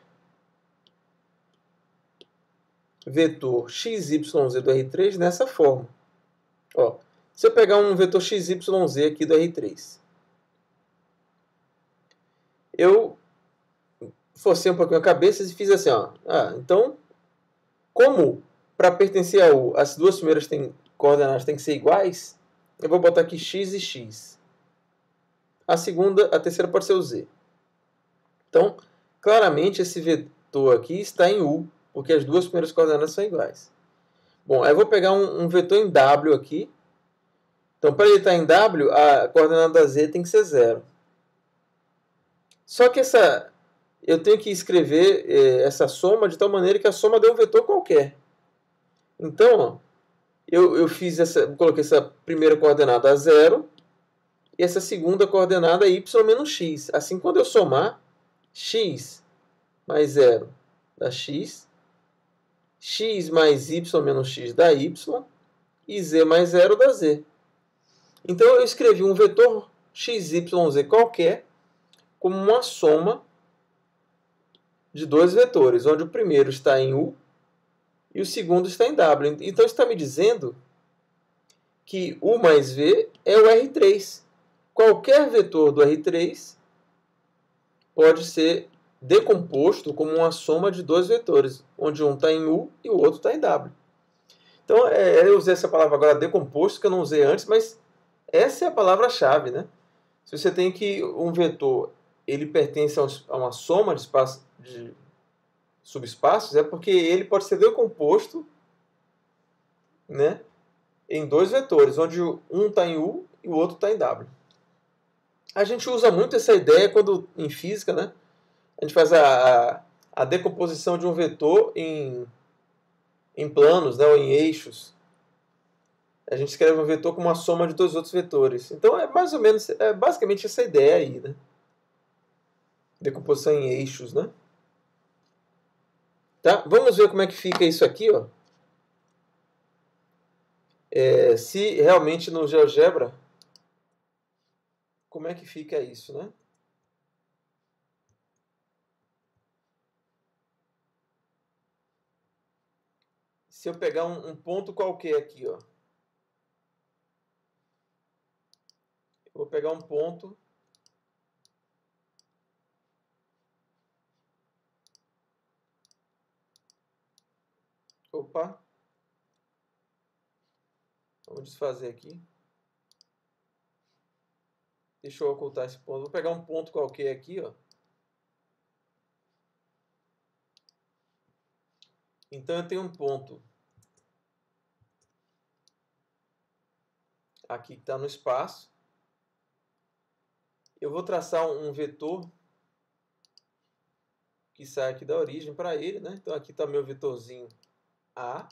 vetor x y z do R três nessa forma. Ó, se eu pegar um vetor x y z aqui do R três, eu forcei um pouquinho a cabeça e fiz assim, ó. Ah, então, como para pertencer a U as duas primeiras tem, coordenadas têm que ser iguais, eu vou botar aqui x e x. A segunda, a terceira pode ser o z. Então, claramente esse vetor aqui está em U, porque as duas primeiras coordenadas são iguais. Bom, aí eu vou pegar um, um vetor em W aqui. Então, para ele estar em W, a coordenada z tem que ser zero. Só que essa, eu tenho que escrever eh, essa soma de tal maneira que a soma dê um vetor qualquer. Então, ó, eu, eu fiz essa, coloquei essa primeira coordenada a zero e essa segunda coordenada y menos x. Assim, quando eu somar, x mais zero dá x, x mais y menos x dá y, e z mais zero dá z. Então, eu escrevi um vetor x, y, z qualquer como uma soma de dois vetores, onde o primeiro está em U e o segundo está em W. Então, está me dizendo que U mais V é o R três. Qualquer vetor do R três pode ser decomposto como uma soma de dois vetores, onde um está em U e o outro está em W. Então, é, eu usei essa palavra agora, decomposto, que eu não usei antes, mas essa é a palavra-chave, né? Se você tem que um vetor ele pertence a uma soma de, espaço, de subespaços, é porque ele pode ser decomposto, né, em dois vetores, onde um está em U e o outro está em W. A gente usa muito essa ideia quando em física, né, a gente faz a, a, a decomposição de um vetor em, em planos, né, ou em eixos. A gente escreve um vetor como uma soma de dois outros vetores. Então é mais ou menos, é basicamente essa ideia aí, né? Decomposição em eixos, né? Tá? Vamos ver como é que fica isso aqui, ó. É, se realmente no GeoGebra, como é que fica isso, né? Se eu pegar um, um ponto qualquer aqui, ó. Eu vou pegar um ponto. Opa. Vamos desfazer aqui. Deixa eu ocultar esse ponto. Vou pegar um ponto qualquer aqui, ó. Então eu tenho um ponto aqui que está no espaço. Eu vou traçar um vetor que sai aqui da origem para ele, né? Então aqui está meu vetorzinho A.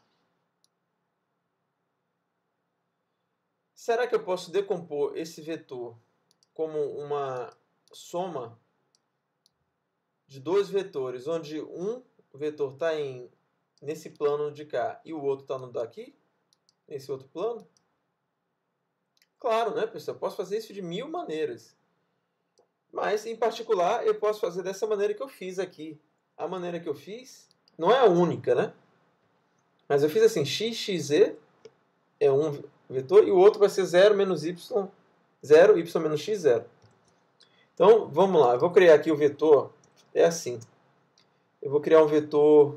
Será que eu posso decompor esse vetor como uma soma de dois vetores, onde um vetor está nesse plano de cá e o outro está no daqui, nesse outro plano? Claro, né, pessoal? Eu posso fazer isso de mil maneiras. Mas, em particular, eu posso fazer dessa maneira que eu fiz aqui. A maneira que eu fiz não é a única, né? Mas eu fiz assim, x, xz é um vetor e o outro vai ser zero menos y, zero, y menos x, zero. Então, vamos lá. Eu vou criar aqui o vetor, é assim. Eu vou criar um vetor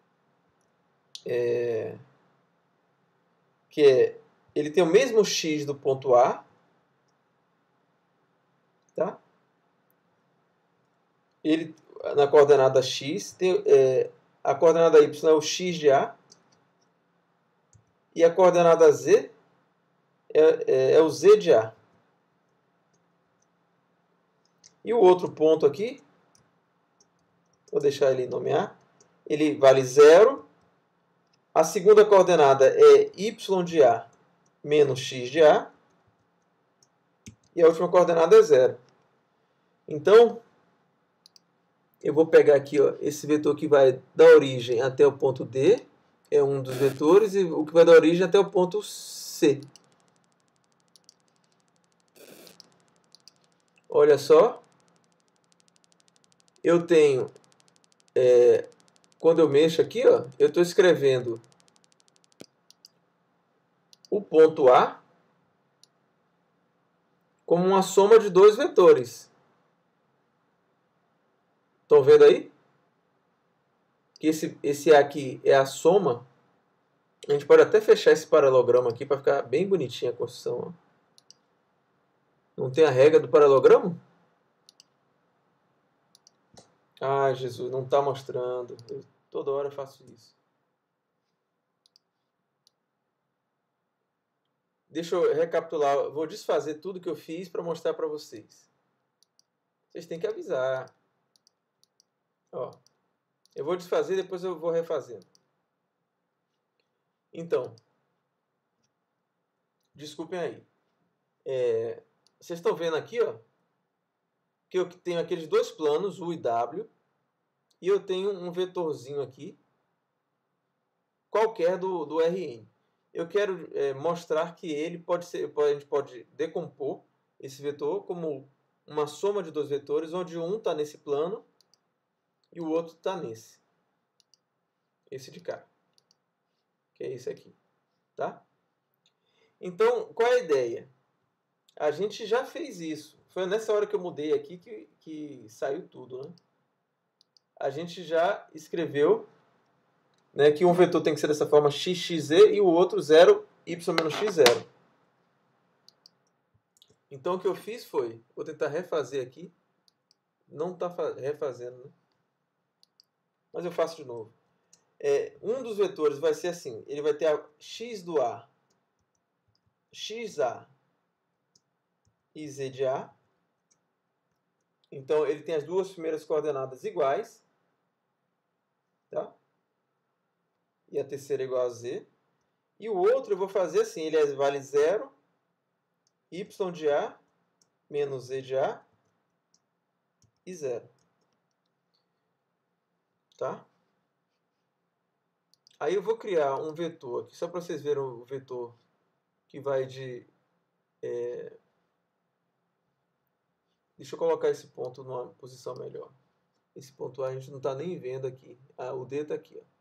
é, que é, ele tem o mesmo x do ponto A, tá? Ele, na coordenada x, tem, é, a coordenada y é o x de A, e a coordenada z é, é, é o z de A. E o outro ponto aqui, vou deixar ele nomear, ele vale zero. A segunda coordenada é y de A menos x de A. E a última coordenada é zero. Então, eu vou pegar aqui ó, esse vetor que vai da origem até o ponto D, é um dos vetores, e o que vai da origem até o ponto C. Olha só, eu tenho, é, quando eu mexo aqui, ó, eu estou escrevendo o ponto A como uma soma de dois vetores. Estão vendo aí? Que esse, esse A aqui é a soma. A gente pode até fechar esse paralelogramo aqui para ficar bem bonitinha a construção. Ó. Não tem a regra do paralelogramo? Ah, Jesus, não está mostrando. Eu toda hora faço isso. Deixa eu recapitular. Eu vou desfazer tudo que eu fiz para mostrar para vocês. Vocês têm que avisar. Ó, eu vou desfazer e depois eu vou refazendo. Então, desculpem aí. É, vocês estão vendo aqui, ó, que eu tenho aqueles dois planos, U e W, e eu tenho um vetorzinho aqui, qualquer do, do R N. Eu quero é, mostrar que ele pode ser, a gente pode decompor esse vetor como uma soma de dois vetores, onde um está nesse plano e o outro está nesse. Esse de cá. Que é esse aqui. Tá? Então, qual é a ideia? A gente já fez isso. Foi nessa hora que eu mudei aqui que, que saiu tudo. Né? A gente já escreveu, né, que um vetor tem que ser dessa forma x, xz e o outro zero, y menos x, zero. Então o que eu fiz foi, vou tentar refazer aqui. Não está refazendo, né? Mas eu faço de novo. É, um dos vetores vai ser assim, ele vai ter a x do A, xa e z de A. Então ele tem as duas primeiras coordenadas iguais, tá? E a terceira é igual a z. E o outro eu vou fazer assim, ele vale zero, y de A menos z de A e zero. Tá? Aí eu vou criar um vetor aqui, só para vocês verem o vetor que vai de... É... Deixa eu colocar esse ponto numa posição melhor. Esse ponto A a gente não está nem vendo aqui. Ah, o D está aqui. Ó.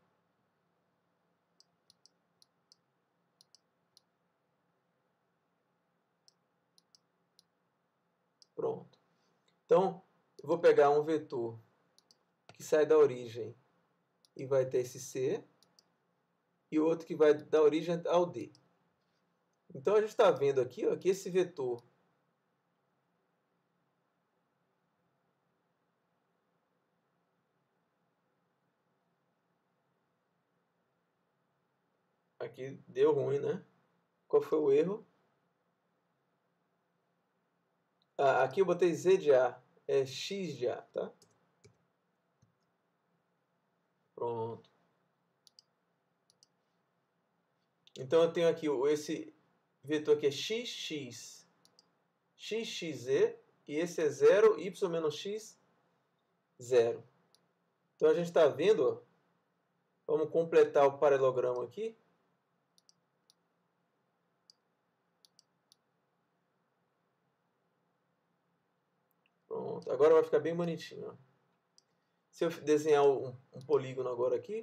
Pronto. Então, eu vou pegar um vetor que sai da origem e vai ter esse C, e outro que vai da origem ao D. Então, a gente está vendo aqui ó, que esse vetor Aqui deu ruim, né? Qual foi o erro? Ah, aqui eu botei Z de A. É X de A, tá? Pronto. Então eu tenho aqui esse vetor aqui é xx, xxz, e esse é zero, y menos x, zero. Então a gente está vendo, ó, vamos completar o paralelogramo aqui. Pronto, agora vai ficar bem bonitinho. Ó. Se eu desenhar um, um polígono agora aqui,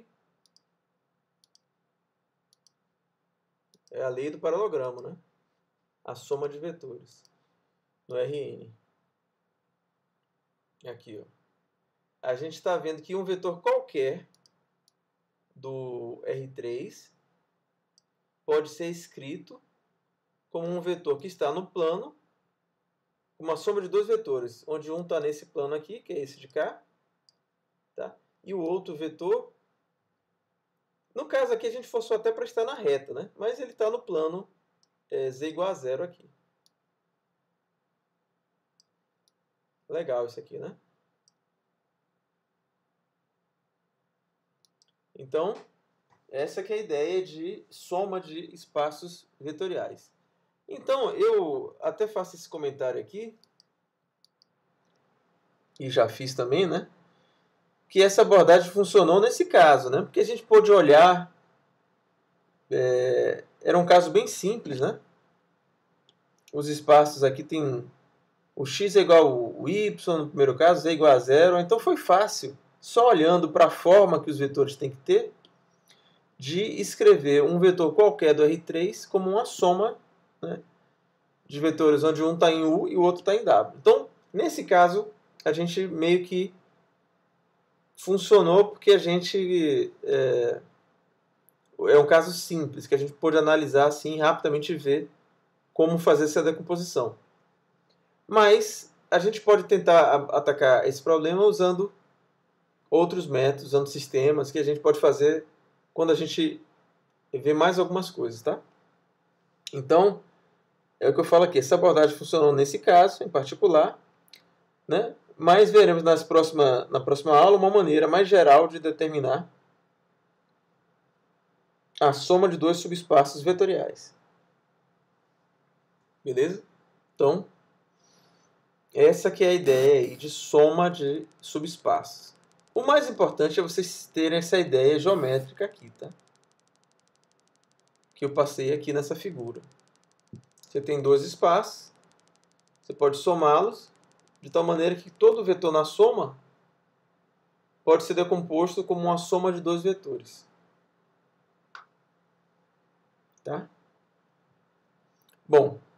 é a lei do paralelogramo, né? A soma de vetores no R N. Aqui, ó. A gente está vendo que um vetor qualquer do R três pode ser escrito como um vetor que está no plano, uma soma de dois vetores, onde um está nesse plano aqui, que é esse de cá, tá? E o outro vetor, no caso aqui a gente forçou até para estar na reta, né? Mas ele está no plano é, z igual a zero aqui. Legal isso aqui, né? Então, essa que é a ideia de soma de espaços vetoriais. Então, eu até faço esse comentário aqui, e já fiz também, né? Que essa abordagem funcionou nesse caso, né? Porque a gente pôde olhar, é, era um caso bem simples, né? Os espaços aqui tem o x é igual ao y, no primeiro caso, z é igual a zero, então foi fácil, só olhando para a forma que os vetores têm que ter, de escrever um vetor qualquer do R três como uma soma, né, de vetores onde um está em U e o outro está em W. Então, nesse caso, a gente meio que funcionou porque a gente... É, é um caso simples, que a gente pôde analisar assim rapidamente e ver como fazer essa decomposição. Mas a gente pode tentar atacar esse problema usando outros métodos, usando sistemas que a gente pode fazer quando a gente vê mais algumas coisas, tá? Então, é o que eu falo aqui, essa abordagem funcionou nesse caso em particular, né? Mas veremos nas próxima, na próxima aula uma maneira mais geral de determinar a soma de dois subespaços vetoriais. Beleza? Então, essa que é a ideia aí de soma de subespaços. O mais importante é vocês terem essa ideia geométrica aqui, tá? Que eu passei aqui nessa figura. Você tem dois espaços, você pode somá-los, de tal maneira que todo vetor na soma pode ser decomposto como uma soma de dois vetores. Tá? Bom,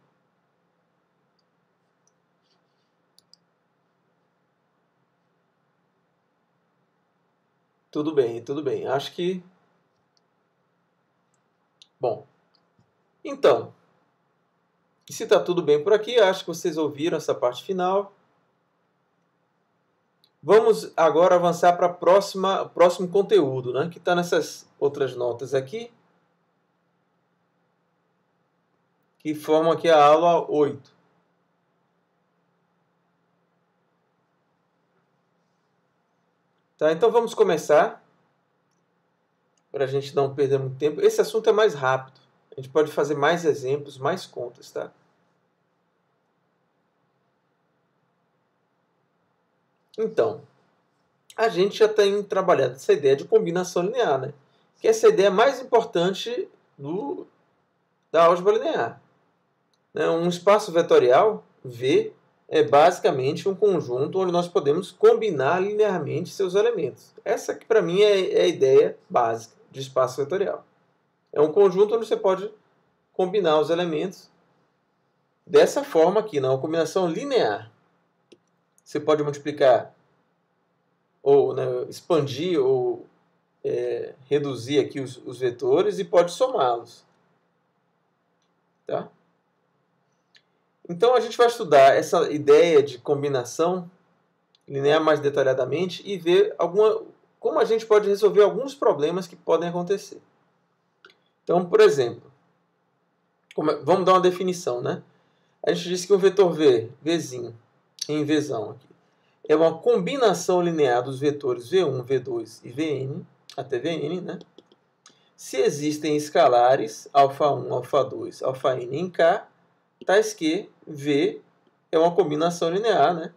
tudo bem, tudo bem. Acho que... Bom, então, e se está tudo bem por aqui, acho que vocês ouviram essa parte final. Vamos agora avançar para o próximo conteúdo, né, que está nessas outras notas aqui, que formam aqui a aula oito. Tá, então vamos começar, para a gente não perder muito tempo. Esse assunto é mais rápido, a gente pode fazer mais exemplos, mais contas, tá? Então, a gente já tem trabalhado essa ideia de combinação linear, né? Que é essa ideia mais importante do, da álgebra linear. Né? Um espaço vetorial, V, é basicamente um conjunto onde nós podemos combinar linearmente seus elementos. Essa aqui, para mim, é, é a ideia básica de espaço vetorial. É um conjunto onde você pode combinar os elementos dessa forma aqui, não? Uma combinação linear. Você pode multiplicar ou, né, expandir ou é, reduzir aqui os, os vetores e pode somá-los. Tá? Então a gente vai estudar essa ideia de combinação linear mais detalhadamente e ver alguma, como a gente pode resolver alguns problemas que podem acontecer. Então, por exemplo, vamos dar uma definição, né? A gente disse que um vetor V, Vzinho, em Vzão aqui, é uma combinação linear dos vetores V um, V dois e Vn, até Vn, né? Se existem escalares, alfa um, alfa dois, alfa n em K, tais que V é uma combinação linear, né,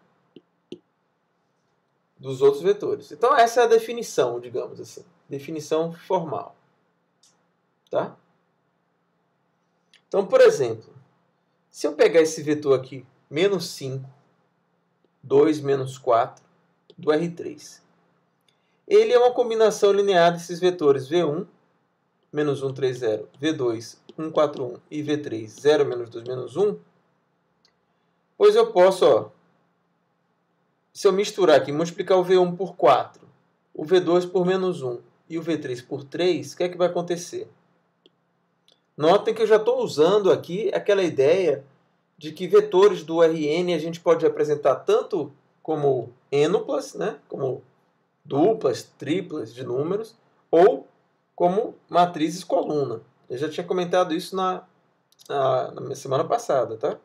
dos outros vetores. Então, essa é a definição, digamos assim. Definição formal. Tá? Então, por exemplo, se eu pegar esse vetor aqui, menos cinco, dois, menos quatro, do R três, ele é uma combinação linear desses vetores V um, menos um, três, zero, V dois, um, quatro, um e V três, zero, menos dois, menos um, pois eu posso, ó, se eu misturar aqui, multiplicar o V um por quatro, o V dois por menos um e o V três por três, o que é que vai acontecer? Notem que eu já estou usando aqui aquela ideia de que vetores do Rn a gente pode representar tanto como ênuplas, né, como duplas, triplas de números, ou como matrizes coluna. Eu já tinha comentado isso na, na, na minha semana passada, tá?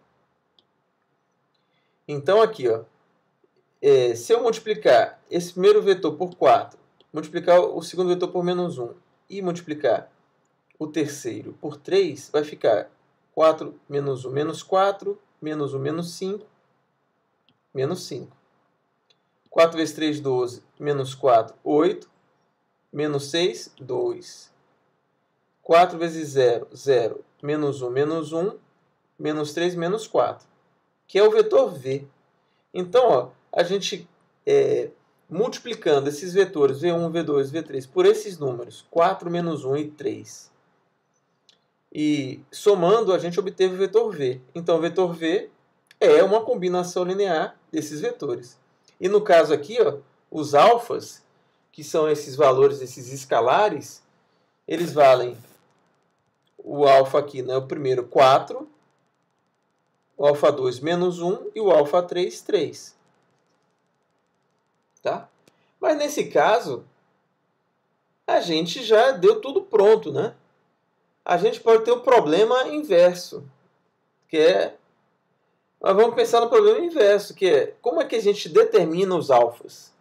Então aqui, ó, é, se eu multiplicar esse primeiro vetor por quatro, multiplicar o segundo vetor por menos um e multiplicar o terceiro por três, vai ficar quatro menos um, menos quatro, menos um, menos cinco, menos cinco. quatro vezes três, doze, menos quatro, oito, menos seis, dois. quatro vezes zero, zero, menos um, menos um, menos três, menos quatro, que é o vetor V. Então, ó, a gente, é, multiplicando esses vetores V um, V dois, V três por esses números, quatro, menos um e três, e somando, a gente obteve o vetor V. Então, o vetor V é uma combinação linear desses vetores. E no caso aqui, ó, os alfas, que são esses valores, esses escalares, eles valem o alfa aqui, né, o primeiro quatro, o alfa dois menos um e o alfa três, três. Tá? Mas nesse caso, a gente já deu tudo pronto, né? A gente pode ter o problema inverso, que é... Mas vamos pensar no problema inverso, que é como é que a gente determina os alfas?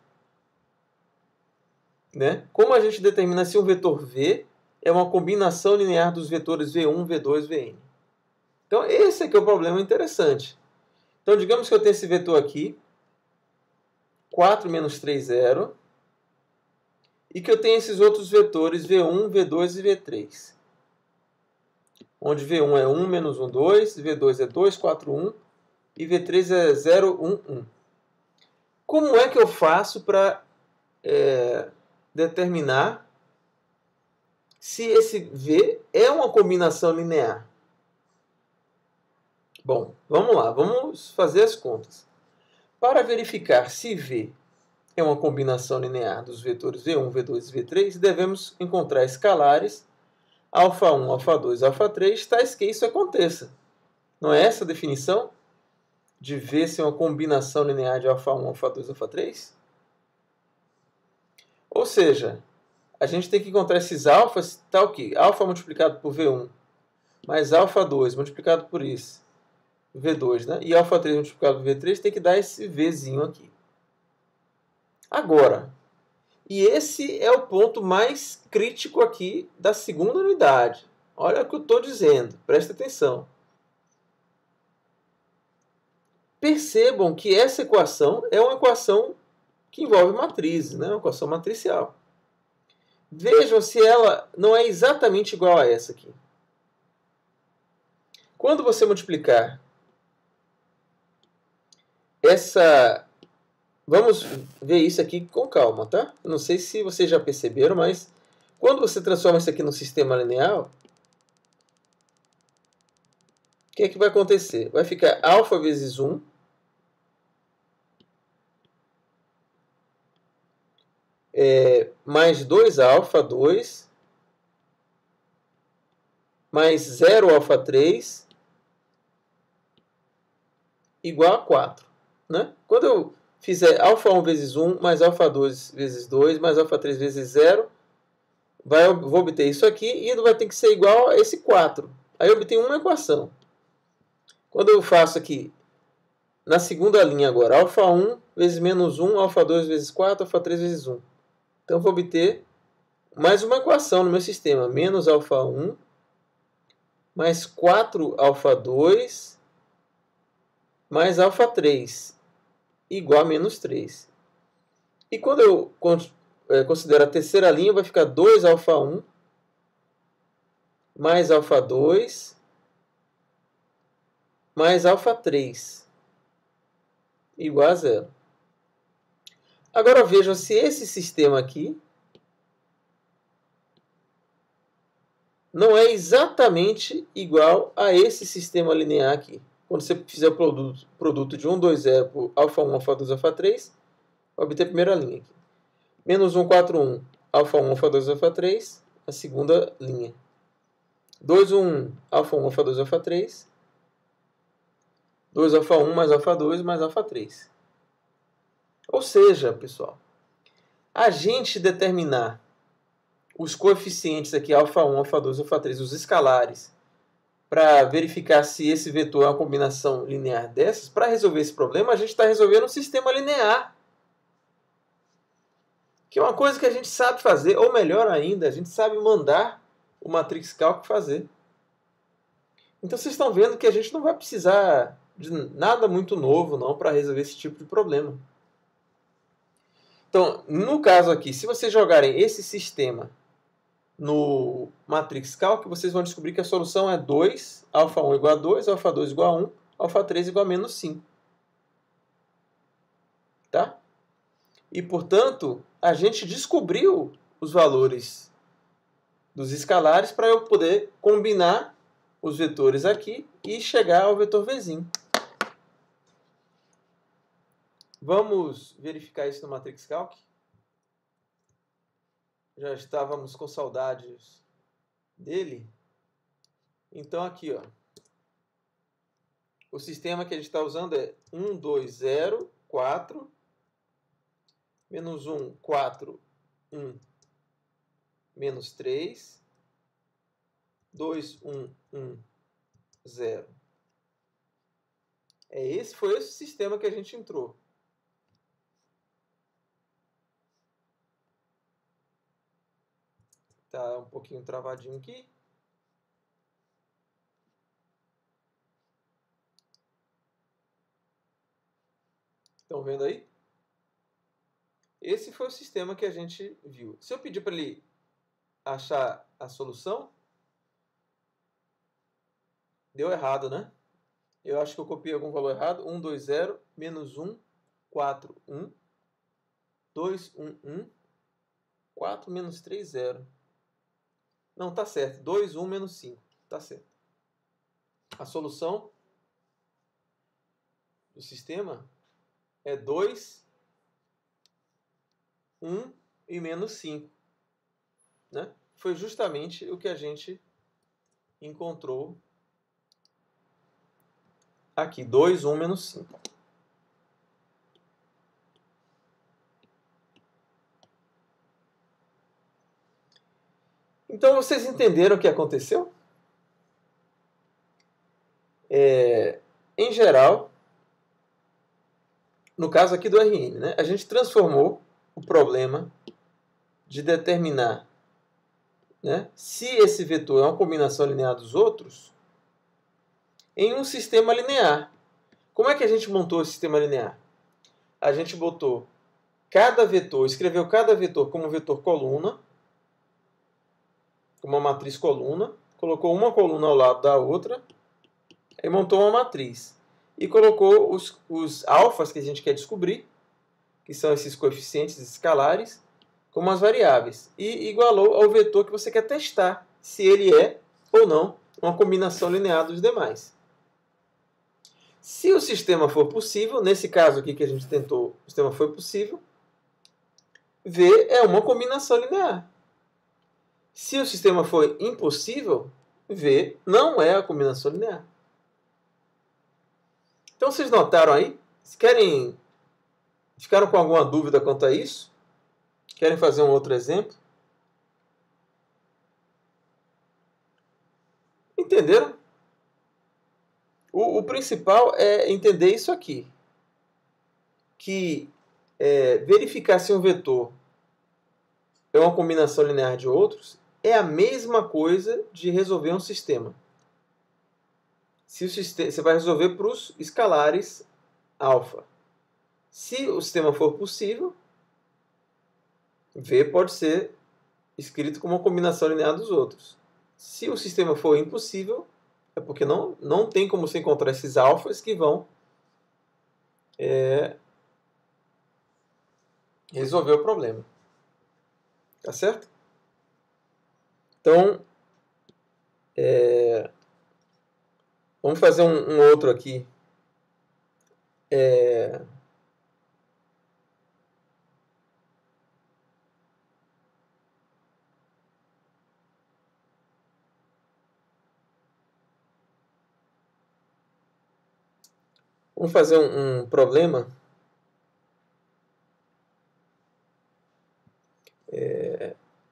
Né? Como a gente determina se um vetor V é uma combinação linear dos vetores V um, V dois, Vn? Então, esse aqui é o problema interessante. Então, digamos que eu tenho esse vetor aqui, quatro menos três, zero, e que eu tenho esses outros vetores V um, V dois e V três. Onde V um é um, menos um, dois, V dois é dois, quatro, um, e V três é zero, um, um. Como é que eu faço para é, determinar se esse V é uma combinação linear? Bom, vamos lá, vamos fazer as contas. Para verificar se V é uma combinação linear dos vetores V um, V dois e V três, devemos encontrar escalares alfa um, alfa dois, alfa três, tais que isso aconteça. Não é essa a definição de V ser uma combinação linear de alfa um, alfa dois, alfa três? Ou seja, a gente tem que encontrar esses alfas, tal que alfa multiplicado por V um, mais alfa dois multiplicado por isso, V dois, né? E alfa três multiplicado por V três tem que dar esse Vzinho aqui. Agora, e esse é o ponto mais crítico aqui da segunda unidade. Olha o que eu estou dizendo, presta atenção. Percebam que essa equação é uma equação que envolve matrizes, né? Uma equação matricial. Vejam se ela não é exatamente igual a essa aqui. Quando você multiplicar essa... Vamos ver isso aqui com calma, tá? Eu não sei se vocês já perceberam, mas quando você transforma isso aqui num sistema linear, o que é que vai acontecer? Vai ficar alfa vezes um é, mais dois alfa, dois, mais zero alfa três, igual a quatro. Né? Quando eu fizer alfa um vezes um, mais alfa dois vezes dois, mais alfa três vezes zero, vai, vou obter isso aqui e vai ter que ser igual a esse quatro. Aí eu obtenho uma equação. Quando eu faço aqui, na segunda linha agora, alfa um vezes menos um, alfa dois vezes quatro, alfa três vezes um. Então eu vou obter mais uma equação no meu sistema. Menos alfa um mais quatro alfa dois mais alfa três igual a menos três. E quando eu considero a terceira linha, vai ficar dois alfa um mais alfa dois mais alfa três igual a zero. Agora vejam se esse sistema aqui não é exatamente igual a esse sistema linear aqui. Quando você fizer o produto, produto de um, dois, zero por alfa um, alfa dois, alfa três, vai obter a primeira linha aqui. Menos um, quatro, um, alfa um, alfa dois, alfa três, a segunda linha. dois, um, alfa um, alfa dois, alfa três. dois alfa um mais alfa dois mais alfa três. Ou seja, pessoal, a gente determinar os coeficientes aqui, alfa um, alfa dois, alfa três, os escalares, para verificar se esse vetor é uma combinação linear dessas, para resolver esse problema, a gente está resolvendo um sistema linear. Que é uma coisa que a gente sabe fazer, ou melhor ainda, a gente sabe mandar o Matrix Calc fazer. Então vocês estão vendo que a gente não vai precisar de nada muito novo não para resolver esse tipo de problema. Então, no caso aqui, se vocês jogarem esse sistema no Matrix Calc, vocês vão descobrir que a solução é dois, alfa um igual a dois, alfa dois igual a um, alfa três igual a menos cinco. Tá? E, portanto, a gente descobriu os valores dos escalares para eu poder combinar os vetores aqui e chegar ao vetor Vzinho. Vamos verificar isso no Matrix Calc? Já estávamos com saudades dele. Então aqui, ó, o sistema que a gente está usando é um, dois, zero, quatro, menos um, quatro, um, menos três, dois, um, um, zero. É esse, foi esse sistema que a gente entrou. Tá um pouquinho travadinho aqui. Estão vendo aí? Esse foi o sistema que a gente viu. Se eu pedir para ele achar a solução, deu errado, né? Eu acho que eu copiei algum valor errado. um, dois, zero, menos um, quatro, um, dois, um, um, quatro, menos três, zero. Não, tá certo. dois, um, menos cinco. Tá certo. A solução do sistema é dois, um e menos cinco. Né? Foi justamente o que a gente encontrou aqui. dois, um, menos cinco. Então, vocês entenderam o que aconteceu? É, em geral, no caso aqui do R N, né, a gente transformou o problema de determinar, né, se esse vetor é uma combinação linear dos outros em um sistema linear. Como é que a gente montou o sistema linear? A gente botou cada vetor, escreveu cada vetor como um vetor coluna, uma matriz coluna, colocou uma coluna ao lado da outra e montou uma matriz. E colocou os, os alfas que a gente quer descobrir, que são esses coeficientes escalares, como as variáveis. E igualou ao vetor que você quer testar, se ele é ou não uma combinação linear dos demais. Se o sistema for possível, nesse caso aqui que a gente tentou, o sistema foi possível, V é uma combinação linear. Se o sistema for impossível, V não é a combinação linear. Então, vocês notaram aí? Se querem, ficaram com alguma dúvida quanto a isso? Querem fazer um outro exemplo? Entenderam? O, o principal é entender isso aqui. Que é, verificar se um vetor é uma combinação linear de outros é a mesma coisa de resolver um sistema. Se o sistema, você vai resolver para os escalares alfa. Se o sistema for possível, V pode ser escrito como uma combinação linear dos outros. Se o sistema for impossível, é porque não, não tem como se encontrar esses alfas que vão é, resolver o problema. Tá certo? Então, é, vamos fazer um, um outro aqui. É, vamos fazer um, um problema. É,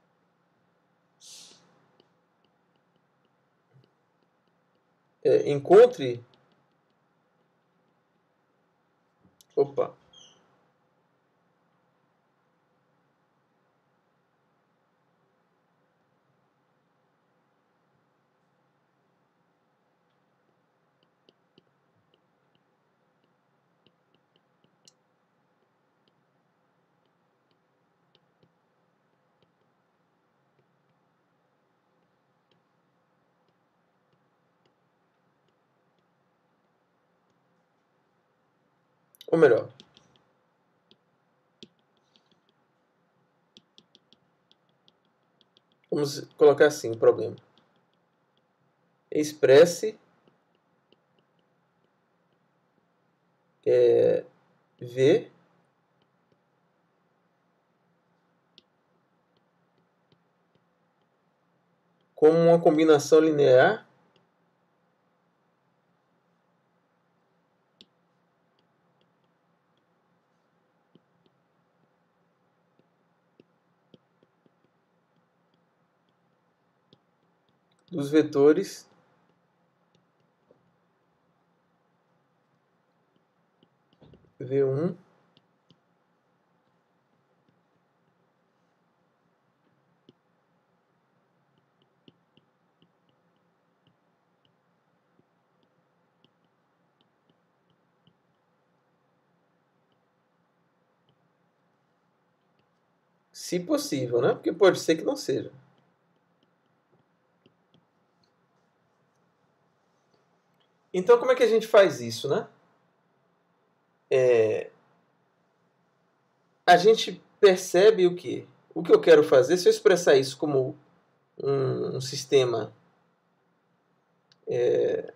é, encontre. Opa. Ou melhor, vamos colocar assim o problema. Expresse é, V como uma combinação linear dos vetores V um se possível, né? Porque pode ser que não seja. Então, como é que a gente faz isso, né? É, a gente percebe o que? O que eu quero fazer, se eu expressar isso como um, um sistema... É,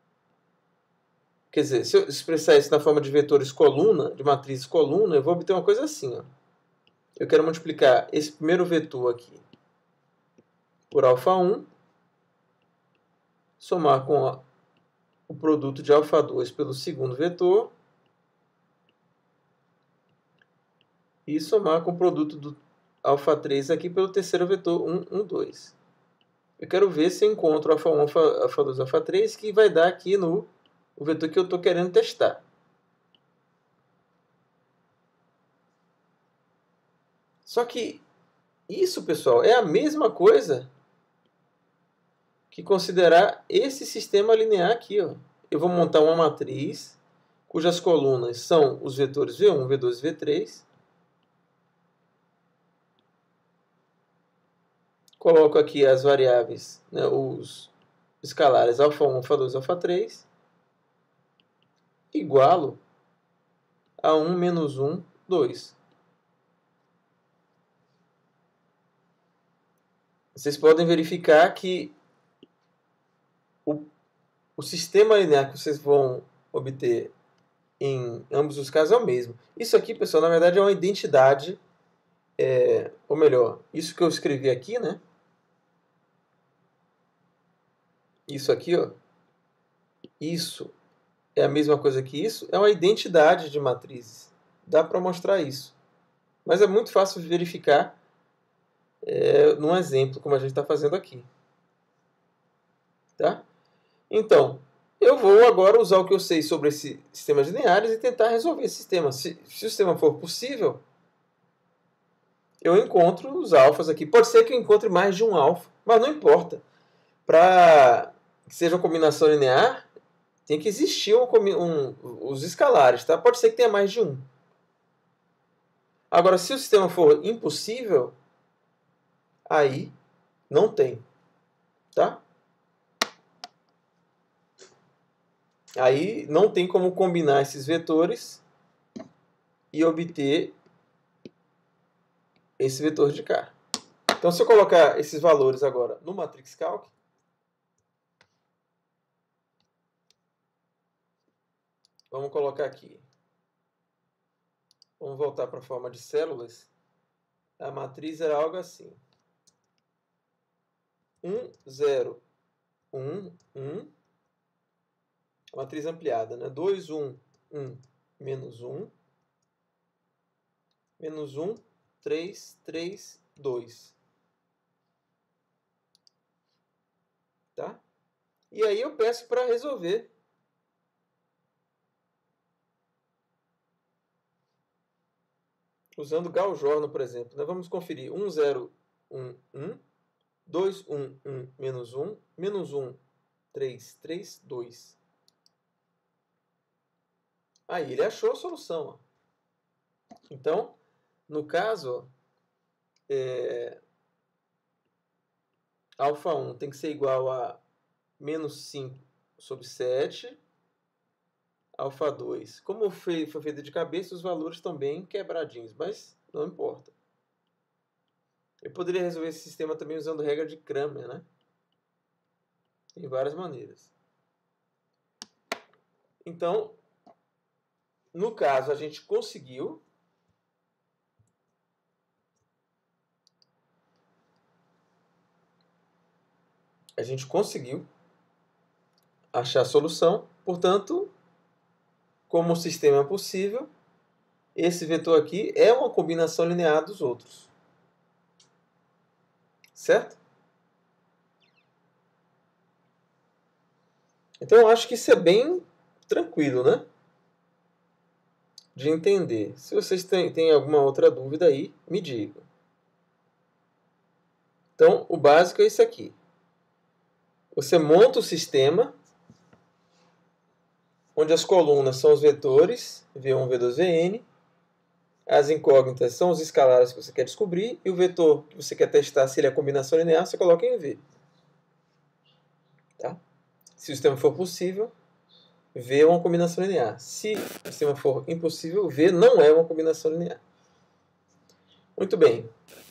quer dizer, se eu expressar isso na forma de vetores coluna, de matrizes coluna, eu vou obter uma coisa assim, ó. Eu quero multiplicar esse primeiro vetor aqui por alfa um, somar com a, o produto de alfa dois pelo segundo vetor e somar com o produto do alfa três aqui pelo terceiro vetor um, um, dois. Eu quero ver se eu encontro alfa um, alfa, alfa dois, alfa três, que vai dar aqui no o vetor que eu estou querendo testar. Só que isso, pessoal, é a mesma coisa que considerar esse sistema linear aqui. Ó. Eu vou montar uma matriz cujas colunas são os vetores V um, V dois e V três. Coloco aqui as variáveis, né, os escalares alfa um, alfa dois, alfa três. Igualo a um menos um, dois. Vocês podem verificar que o, o sistema linear que vocês vão obter em ambos os casos é o mesmo. Isso aqui, pessoal, na verdade é uma identidade, é, ou melhor, isso que eu escrevi aqui, né? Isso aqui, ó, isso é a mesma coisa que isso, é uma identidade de matrizes. Dá para mostrar isso. Mas é muito fácil de verificar é, num exemplo, como a gente está fazendo aqui. Tá? Então, eu vou agora usar o que eu sei sobre esses sistemas lineares e tentar resolver esse sistema. Se, se o sistema for possível, eu encontro os alfas aqui. Pode ser que eu encontre mais de um alfa, mas não importa. Para que seja uma combinação linear, tem que existir um, um, os escalares, tá? Pode ser que tenha mais de um. Agora, se o sistema for impossível, aí não tem, tá? Aí não tem como combinar esses vetores e obter esse vetor de cá. Então, se eu colocar esses valores agora no Matrix Calc, vamos colocar aqui. Vamos voltar para a forma de células. A matriz era algo assim. um, zero, um, um. Matriz ampliada, né? dois, um, um, menos um. Menos um, três, três, dois. Tá? E aí eu peço para resolver. Usando Gauss-Jordan, por exemplo. Nós vamos conferir um, zero, um, um. dois, um, um, menos um. Menos um, três, três, dois. Aí ele achou a solução. Ó. Então, no caso, é, alfa um tem que ser igual a menos cinco sobre sete. Alfa dois. Como foi, foi feito de cabeça, os valores estão bem quebradinhos, mas não importa. Eu poderia resolver esse sistema também usando regra de Cramer, né? Tem várias maneiras. Então, no caso, a gente conseguiu a gente conseguiu achar a solução. Portanto, como o sistema é possível, esse vetor aqui é uma combinação linear dos outros. Certo? Então, eu acho que isso é bem tranquilo, né? De entender. Se vocês têm, têm alguma outra dúvida aí, me digam. Então, o básico é isso aqui. Você monta o sistema, onde as colunas são os vetores, V um, V dois, V N. As incógnitas são os escalares que você quer descobrir. E o vetor que você quer testar se ele é combinação linear, você coloca em V. Tá? Se o sistema for possível, V é uma combinação linear. Se o sistema for impossível, V não é uma combinação linear. Muito bem.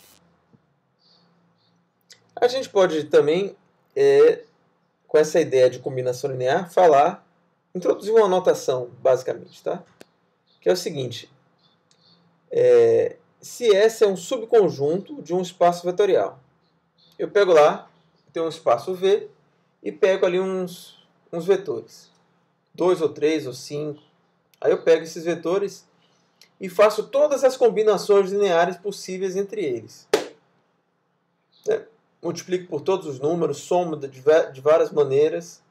A gente pode também, é, com essa ideia de combinação linear, falar, introduzir uma notação, basicamente, tá? Que é o seguinte. É, se S é um subconjunto de um espaço vetorial. Eu pego lá, tem um espaço V, e pego ali uns, uns vetores. Dois ou três ou cinco. Aí eu pego esses vetores e faço todas as combinações lineares possíveis entre eles. É, multiplico por todos os números, somo de, de várias maneiras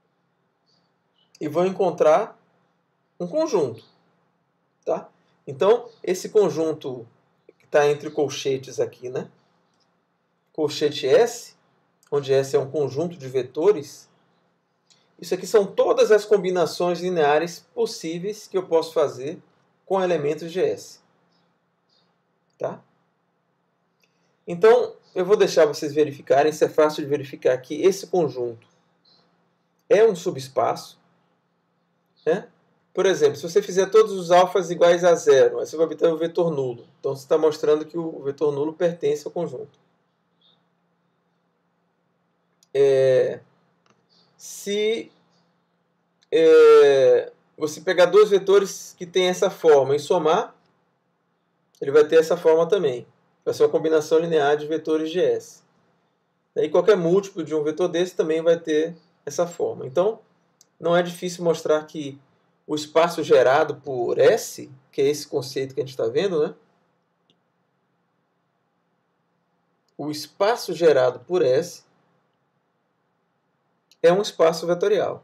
e vou encontrar um conjunto. Tá? Então, esse conjunto que está entre colchetes aqui, né? Colchete S, onde S é um conjunto de vetores, isso aqui são todas as combinações lineares possíveis que eu posso fazer com elementos de S. Tá? Então, eu vou deixar vocês verificarem, isso é fácil de verificar que esse conjunto é um subespaço. Né? Por exemplo, se você fizer todos os alfas iguais a zero, aí você vai obter o vetor nulo. Então, você está mostrando que o vetor nulo pertence ao conjunto. É, se é, você pegar dois vetores que têm essa forma e somar, ele vai ter essa forma também. Vai ser uma combinação linear de vetores de S. E qualquer múltiplo de um vetor desse também vai ter essa forma. Então, não é difícil mostrar que o espaço gerado por S, que é esse conceito que a gente está vendo, né? O espaço gerado por S é um espaço vetorial.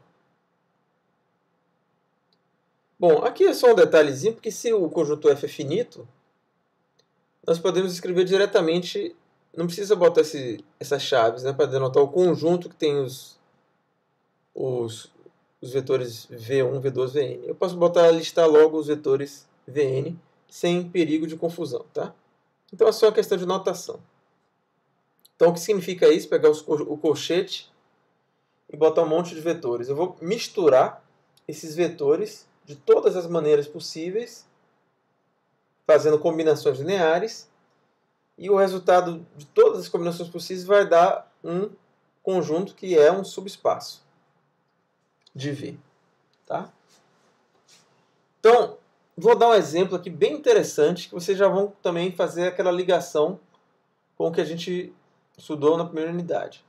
Bom, aqui é só um detalhezinho, porque se o conjunto F é finito, nós podemos escrever diretamente, não precisa botar esse, essas chaves, né, para denotar o conjunto que tem os, os, os vetores V um, V dois, V N. Eu posso botar, listar logo os vetores V N, sem perigo de confusão, tá? Então é só uma questão de notação. Então o que significa isso? Pegar os, o colchete e botar um monte de vetores. Eu vou misturar esses vetores de todas as maneiras possíveis, fazendo combinações lineares, e o resultado de todas as combinações possíveis vai dar um conjunto que é um subespaço de V. Tá? Então, vou dar um exemplo aqui bem interessante, que vocês já vão também fazer aquela ligação com o que a gente estudou na primeira unidade.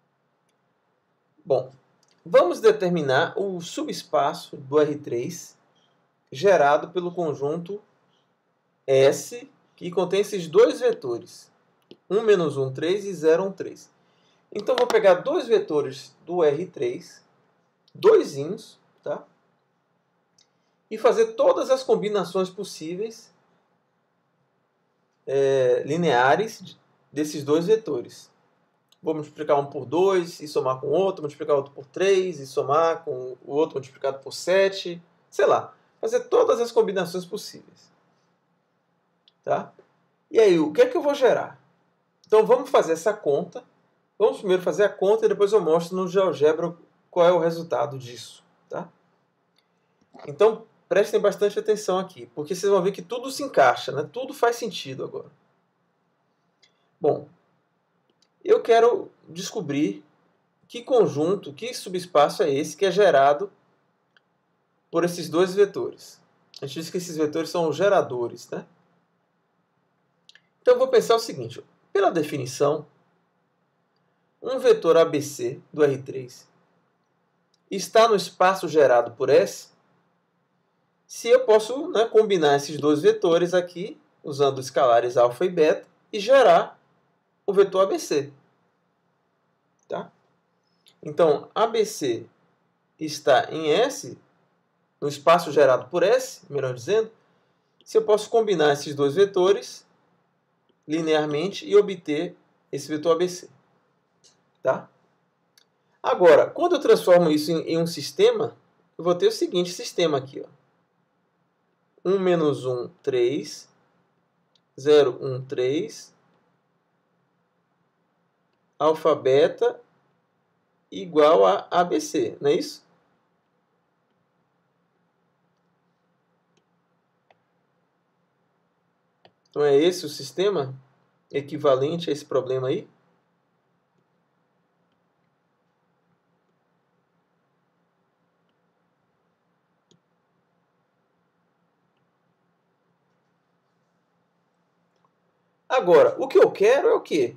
Bom, vamos determinar o subespaço do R três gerado pelo conjunto S, que contém esses dois vetores, um menos um, três e zero, um, três. Então, vou pegar dois vetores do R três, doisinhos, tá? E fazer todas as combinações possíveis é, lineares desses dois vetores. Vou multiplicar um por dois e somar com o outro, multiplicar outro por três e somar com o outro multiplicado por sete, sei lá. Fazer todas as combinações possíveis. Tá? E aí, o que é que eu vou gerar? Então, vamos fazer essa conta. Vamos primeiro fazer a conta e depois eu mostro no GeoGebra qual é o resultado disso. Tá? Então, prestem bastante atenção aqui, porque vocês vão ver que tudo se encaixa, né? Tudo faz sentido agora. Bom, eu quero descobrir que conjunto, que subespaço é esse que é gerado por esses dois vetores. A gente diz que esses vetores são os geradores, né? Então eu vou pensar o seguinte, pela definição, um vetor A B C do R três está no espaço gerado por S se eu posso, né, combinar esses dois vetores aqui, usando escalares alfa e beta, e gerar o vetor A B C. Tá? Então, A B C está em S, no espaço gerado por S, melhor dizendo, se eu posso combinar esses dois vetores linearmente e obter esse vetor A B C. Tá? Agora, quando eu transformo isso em, em um sistema, eu vou ter o seguinte sistema aqui. Ó. um menos um, três, zero, um, três, alfa, beta, igual a A B C, não é isso? Então é esse o sistema equivalente a esse problema aí? Agora, o que eu quero é o quê?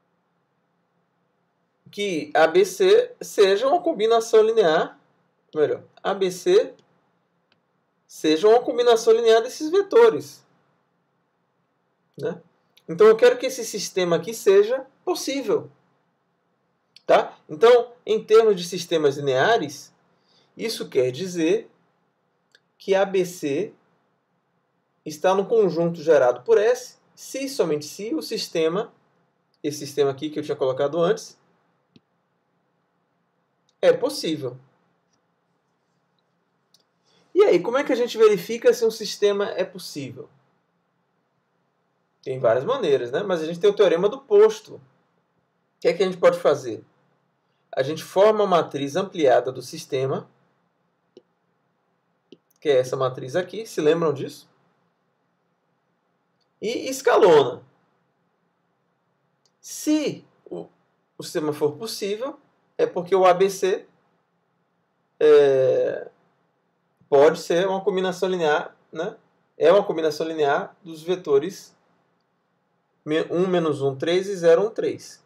Que A B C seja uma combinação linear, melhor, A B C seja uma combinação linear desses vetores. Né? Então eu quero que esse sistema aqui seja possível. Tá? Então, em termos de sistemas lineares, isso quer dizer que A B C está no conjunto gerado por S, se e somente se o sistema, esse sistema aqui que eu tinha colocado antes, é possível. E aí, como é que a gente verifica se um sistema é possível? Tem várias maneiras, né? Mas a gente tem o teorema do posto. O que é que a gente pode fazer? A gente forma a matriz ampliada do sistema, que é essa matriz aqui, se lembram disso? E escalona. Se o, o sistema for possível, é porque o A B C é, pode ser uma combinação linear, né? É uma combinação linear dos vetores um, menos um, três e zero, um, três.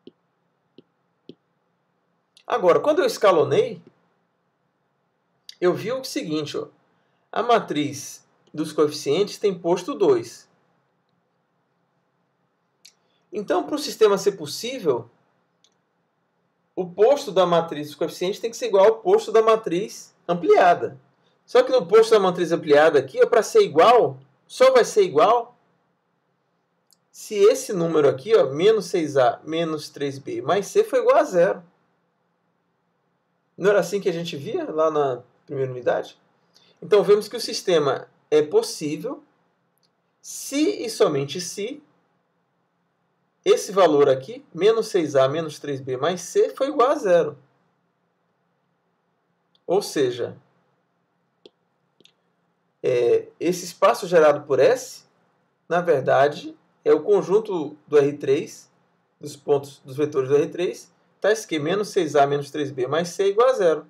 Agora, quando eu escalonei, eu vi o seguinte, ó, a matriz dos coeficientes tem posto dois. Então, para o sistema ser possível, o posto da matriz coeficiente tem que ser igual ao posto da matriz ampliada. Só que no posto da matriz ampliada aqui, para ser igual, só vai ser igual se esse número aqui, ó, menos seis A menos três B mais C, for igual a zero. Não era assim que a gente via lá na primeira unidade? Então, vemos que o sistema é possível se e somente se esse valor aqui, menos seis A menos três B mais C, for igual a zero. Ou seja, é, esse espaço gerado por S, na verdade, é o conjunto do R três, dos pontos dos vetores do R três, tais que menos seis A menos três B mais C é igual a zero.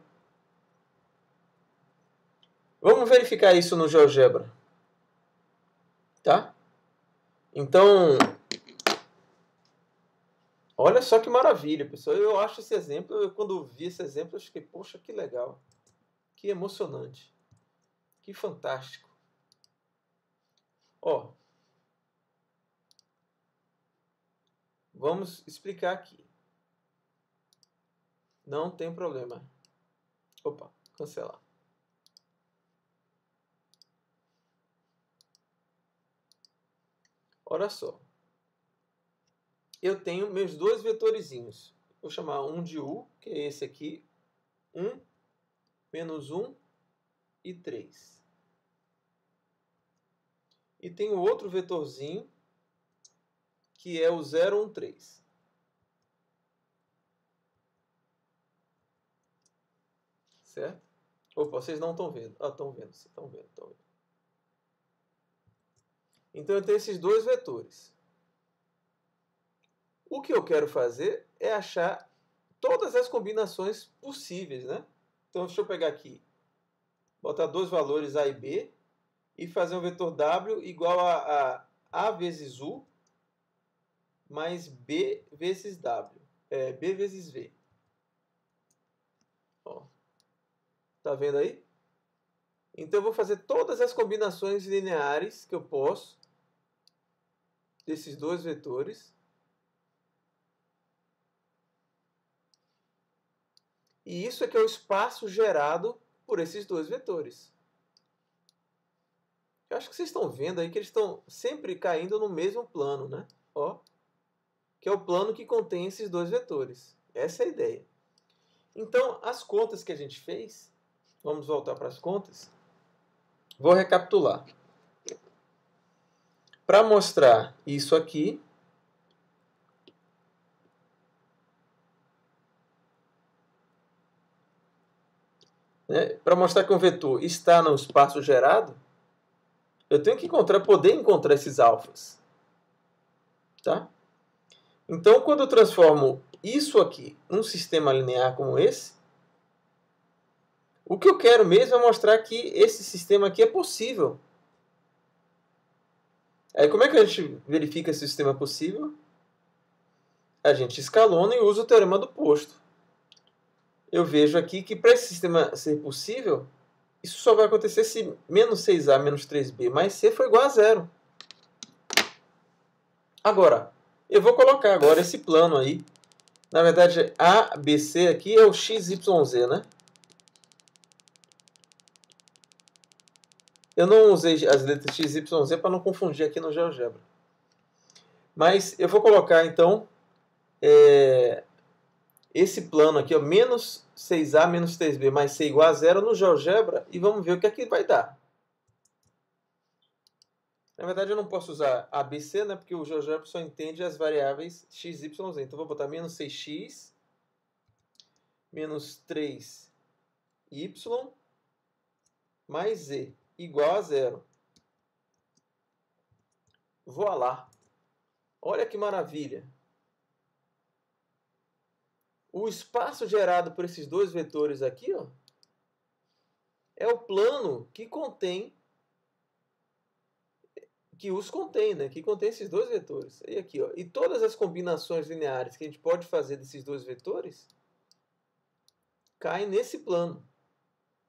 Vamos verificar isso no GeoGebra. Tá? Então, olha só que maravilha, pessoal. Eu acho esse exemplo, eu, quando vi esse exemplo, eu fiquei, poxa, que legal. Que emocionante. Que fantástico. Ó, vamos explicar aqui. Não tem problema. Opa, cancelar. Olha só. Eu tenho meus dois vetorizinhos. Vou chamar um de U, que é esse aqui. um, menos um e três. E tenho outro vetorzinho, que é o zero, um, três. Certo? Opa, vocês não estão vendo. Ah, estão vendo, estão vendo, estão vendo. Então eu tenho esses dois vetores. O que eu quero fazer é achar todas as combinações possíveis, né? Então deixa eu pegar aqui, botar dois valores A e B e fazer um vetor W igual a, a A vezes U mais B vezes W, é, B vezes V. Ó, tá vendo aí? Então eu vou fazer todas as combinações lineares que eu posso desses dois vetores. E isso é que é o espaço gerado por esses dois vetores. Eu acho que vocês estão vendo aí que eles estão sempre caindo no mesmo plano, né? Ó, que é o plano que contém esses dois vetores. Essa é a ideia. Então, as contas que a gente fez, vamos voltar para as contas. Vou recapitular. Para mostrar isso aqui, né, para mostrar que um vetor está no espaço gerado, eu tenho que encontrar, poder encontrar esses alfas. Tá? Então, quando eu transformo isso aqui num sistema linear como esse, o que eu quero mesmo é mostrar que esse sistema aqui é possível. Aí, como é que a gente verifica se o sistema é possível? A gente escalona e usa o teorema do posto. Eu vejo aqui que para esse sistema ser possível, isso só vai acontecer se menos seis A menos três B mais C for igual a zero. Agora, eu vou colocar agora esse plano aí. Na verdade, A, B, C aqui é o x, y, z, né? Eu não usei as letras x, y, z para não confundir aqui no GeoGebra. Mas eu vou colocar, então, é, esse plano aqui, ó, menos seis A menos três B mais C igual a zero no GeoGebra e vamos ver o que é que vai dar. Na verdade, eu não posso usar A B C, né, porque o GeoGebra só entende as variáveis x, y, z. Então, eu vou botar menos seis x menos três y mais z igual a zero. Voilá! Olha que maravilha! O espaço gerado por esses dois vetores aqui, ó, é o plano que contém, que os contém, né? Que contém esses dois vetores. E aqui, ó, e todas as combinações lineares que a gente pode fazer desses dois vetores caem nesse plano.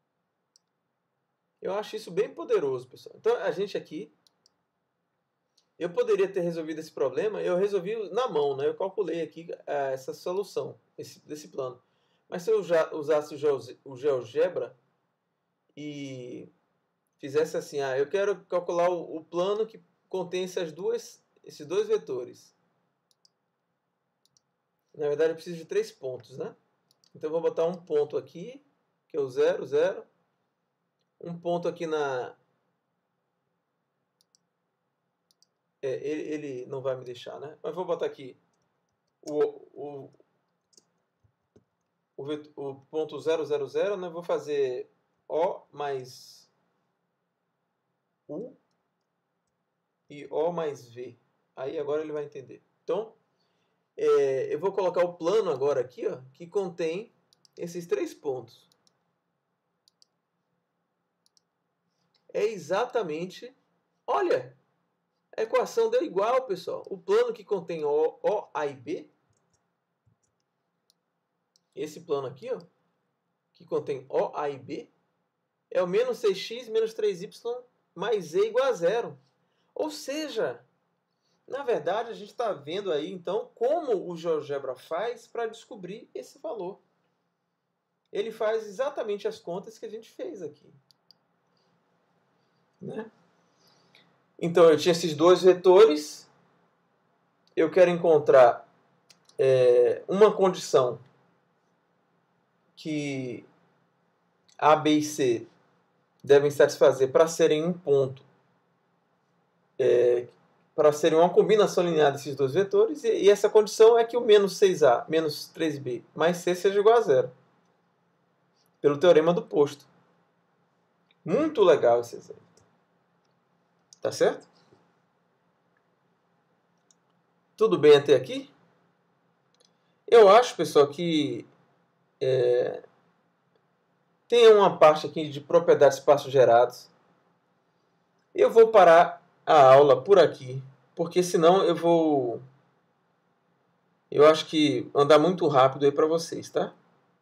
Eu acho isso bem poderoso, pessoal. Então, a gente aqui eu poderia ter resolvido esse problema, eu resolvi na mão, né? Eu calculei aqui uh, essa solução esse, desse plano. Mas se eu já usasse o GeoGebra e fizesse assim, ah, eu quero calcular o, o plano que contém essas duas, esses dois vetores. Na verdade, eu preciso de três pontos, né? Então, eu vou botar um ponto aqui, que é o zero, zero. Um ponto aqui na... É, ele, ele não vai me deixar, né? Mas vou botar aqui o, o, o, o ponto zero, zero, zero, né? Vou fazer O mais U e O mais V. Aí, agora ele vai entender. Então, é, eu vou colocar o plano agora aqui, ó, que contém esses três pontos. É exatamente... Olha, a equação deu igual, pessoal. O plano que contém O, O, A e B, esse plano aqui, ó, que contém O, A e B, é o menos seis x menos três y mais z igual a zero. Ou seja, na verdade, a gente está vendo aí, então, como o GeoGebra faz para descobrir esse valor. Ele faz exatamente as contas que a gente fez aqui. Né? Então, eu tinha esses dois vetores. Eu quero encontrar é, uma condição que A, B e C devem satisfazer para serem um ponto, é, para serem uma combinação linear desses dois vetores, e, e essa condição é que o menos seis A menos três B mais C seja igual a zero, pelo teorema do posto. Muito legal esse exemplo. Tá certo? Tudo bem até aqui? Eu acho, pessoal, que é, tem uma parte aqui de propriedades de espaços gerados. Eu vou parar a aula por aqui, porque senão eu vou... Eu acho que andar muito rápido aí para vocês, tá?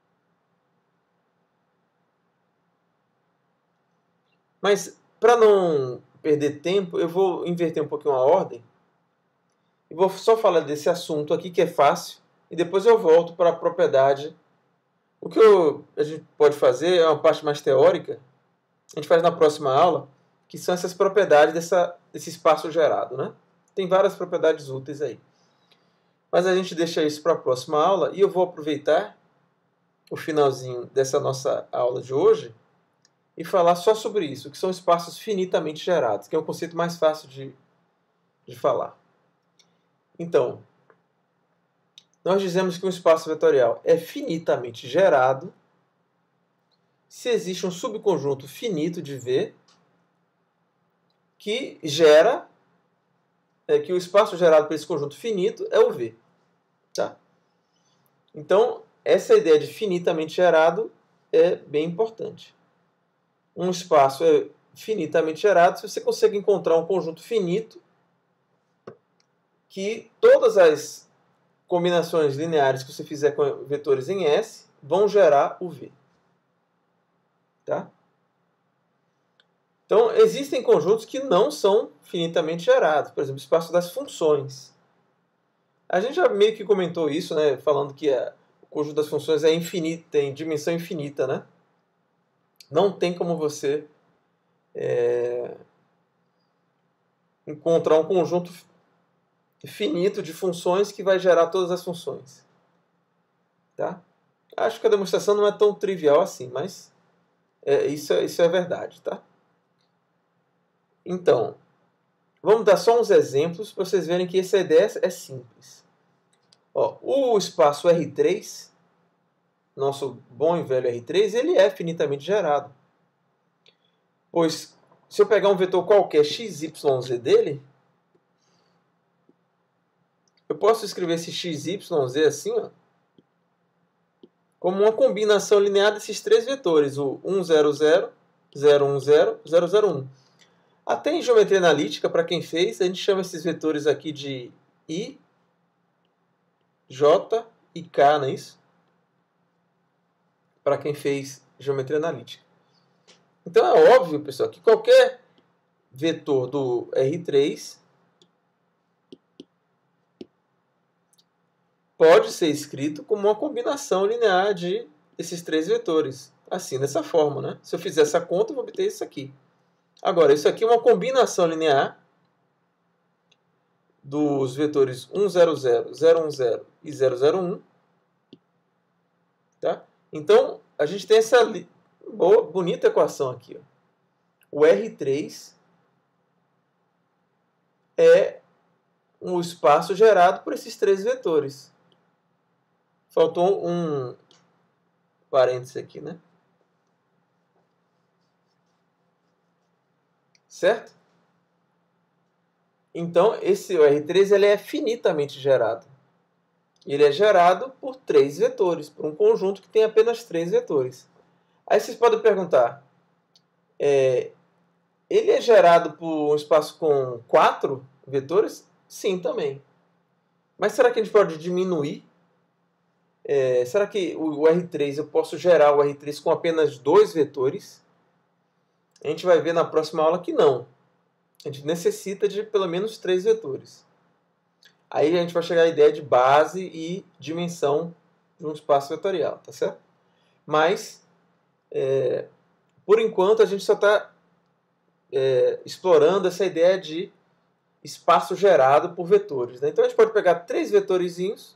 Mas, para não perder tempo, eu vou inverter um pouquinho a ordem. E vou só falar desse assunto aqui, que é fácil, e depois eu volto para a propriedade. O que eu, a gente pode fazer é uma parte mais teórica, a gente faz na próxima aula, que são essas propriedades dessa, desse espaço gerado, né? Tem várias propriedades úteis aí. Mas a gente deixa isso para a próxima aula, e eu vou aproveitar o finalzinho dessa nossa aula de hoje e falar só sobre isso, que são espaços finitamente gerados, que é um conceito mais fácil de, de falar. Então, nós dizemos que um espaço vetorial é finitamente gerado se existe um subconjunto finito de V que gera, é, que o espaço gerado por esse conjunto finito é o V. Tá? Então, essa ideia de finitamente gerado é bem importante. Um espaço é finitamente gerado se você consegue encontrar um conjunto finito que todas as combinações lineares que você fizer com vetores em S vão gerar o V. Tá? Então, existem conjuntos que não são finitamente gerados. Por exemplo, o espaço das funções. A gente já meio que comentou isso, né, falando que a, o conjunto das funções é infinito, tem dimensão infinita. Né? Não tem como você é, encontrar um conjunto finito de funções que vai gerar todas as funções. Tá? Acho que a demonstração não é tão trivial assim, mas é, isso, é, isso é verdade. Tá? Então, vamos dar só uns exemplos para vocês verem que essa ideia é simples. Ó, o espaço R três, nosso bom e velho R três, ele é finitamente gerado. Pois, se eu pegar um vetor qualquer x, y, z dele, eu posso escrever esse x, y, z assim, ó, como uma combinação linear desses três vetores, o um, zero, zero, zero, um, zero, zero, zero, um. Até em geometria analítica, para quem fez, a gente chama esses vetores aqui de I, J e K, não é isso? Para quem fez geometria analítica. Então é óbvio, pessoal, que qualquer vetor do R três pode ser escrito como uma combinação linear de esses três vetores. Assim, dessa forma, né? Se eu fizer essa conta, eu vou obter isso aqui. Agora, isso aqui é uma combinação linear dos vetores um, zero, zero, zero, um, zero e zero, zero, um. Tá? Então, a gente tem essa boa, bonita equação aqui. Ó. O R três é um espaço gerado por esses três vetores. Faltou um parênteses aqui, né? Certo? Então, esse R três ele é finitamente gerado. Ele é gerado por três vetores, por um conjunto que tem apenas três vetores. Aí vocês podem perguntar, é, ele é gerado por um espaço com quatro vetores? Sim, também. Mas será que a gente pode diminuir? É, será que o R três, eu posso gerar o R três com apenas dois vetores? A gente vai ver na próxima aula que não. A gente necessita de pelo menos três vetores. Aí a gente vai chegar à ideia de base e dimensão de um espaço vetorial, tá certo? Mas, é, por enquanto, a gente só está é, explorando essa ideia de espaço gerado por vetores. Né? Então a gente pode pegar três vetorizinhos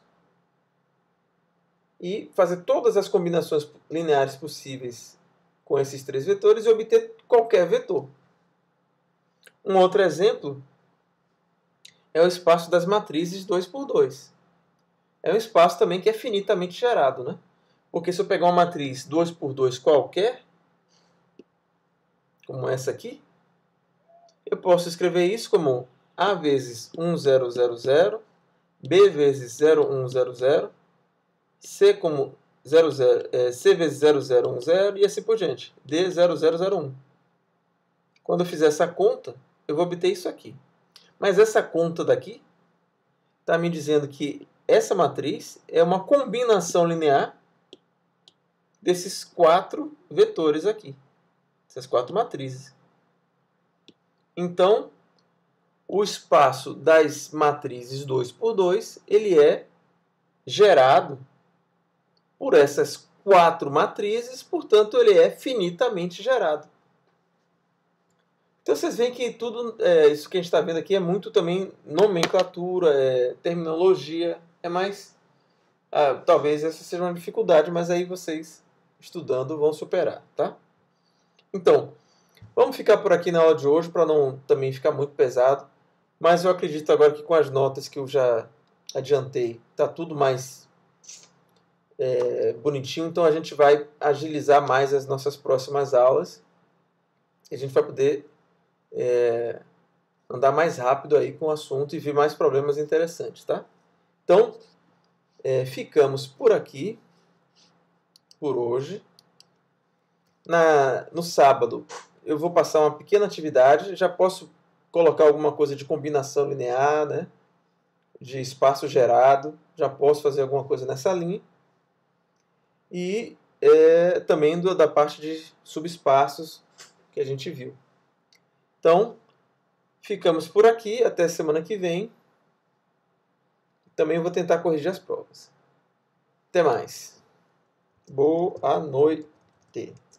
e fazer todas as combinações lineares possíveis com esses três vetores e obter qualquer vetor. Um outro exemplo é o espaço das matrizes dois por dois. É um espaço também que é finitamente gerado, né? Porque se eu pegar uma matriz dois por dois qualquer, como essa aqui, eu posso escrever isso como A vezes um, zero, zero, zero, B vezes zero, um, zero, zero, C como zero, zero, é, C vezes zero, zero, um, zero e assim por diante. D zero, zero, zero, um. Quando eu fizer essa conta, eu vou obter isso aqui. Mas essa conta daqui está me dizendo que essa matriz é uma combinação linear desses quatro vetores aqui. Essas quatro matrizes. Então, o espaço das matrizes dois por dois, ele é gerado por essas quatro matrizes, portanto, ele é finitamente gerado. Então, vocês veem que tudo é, isso que a gente está vendo aqui é muito também nomenclatura, é, terminologia, é mais... Ah, talvez essa seja uma dificuldade, mas aí vocês, estudando, vão superar, tá? Então, vamos ficar por aqui na aula de hoje, para não também ficar muito pesado, mas eu acredito agora que com as notas que eu já adiantei, está tudo mais é, bonitinho, então a gente vai agilizar mais as nossas próximas aulas, e a gente vai poder... É, andar mais rápido aí com o assunto e ver mais problemas interessantes, tá? Então, é, ficamos por aqui, por hoje. Na, no sábado, eu vou passar uma pequena atividade, já posso colocar alguma coisa de combinação linear, né? De espaço gerado, já posso fazer alguma coisa nessa linha. E é, também do, da parte de subespaços que a gente viu. Então, ficamos por aqui, até semana que vem. Também vou tentar corrigir as provas. Até mais. Boa noite.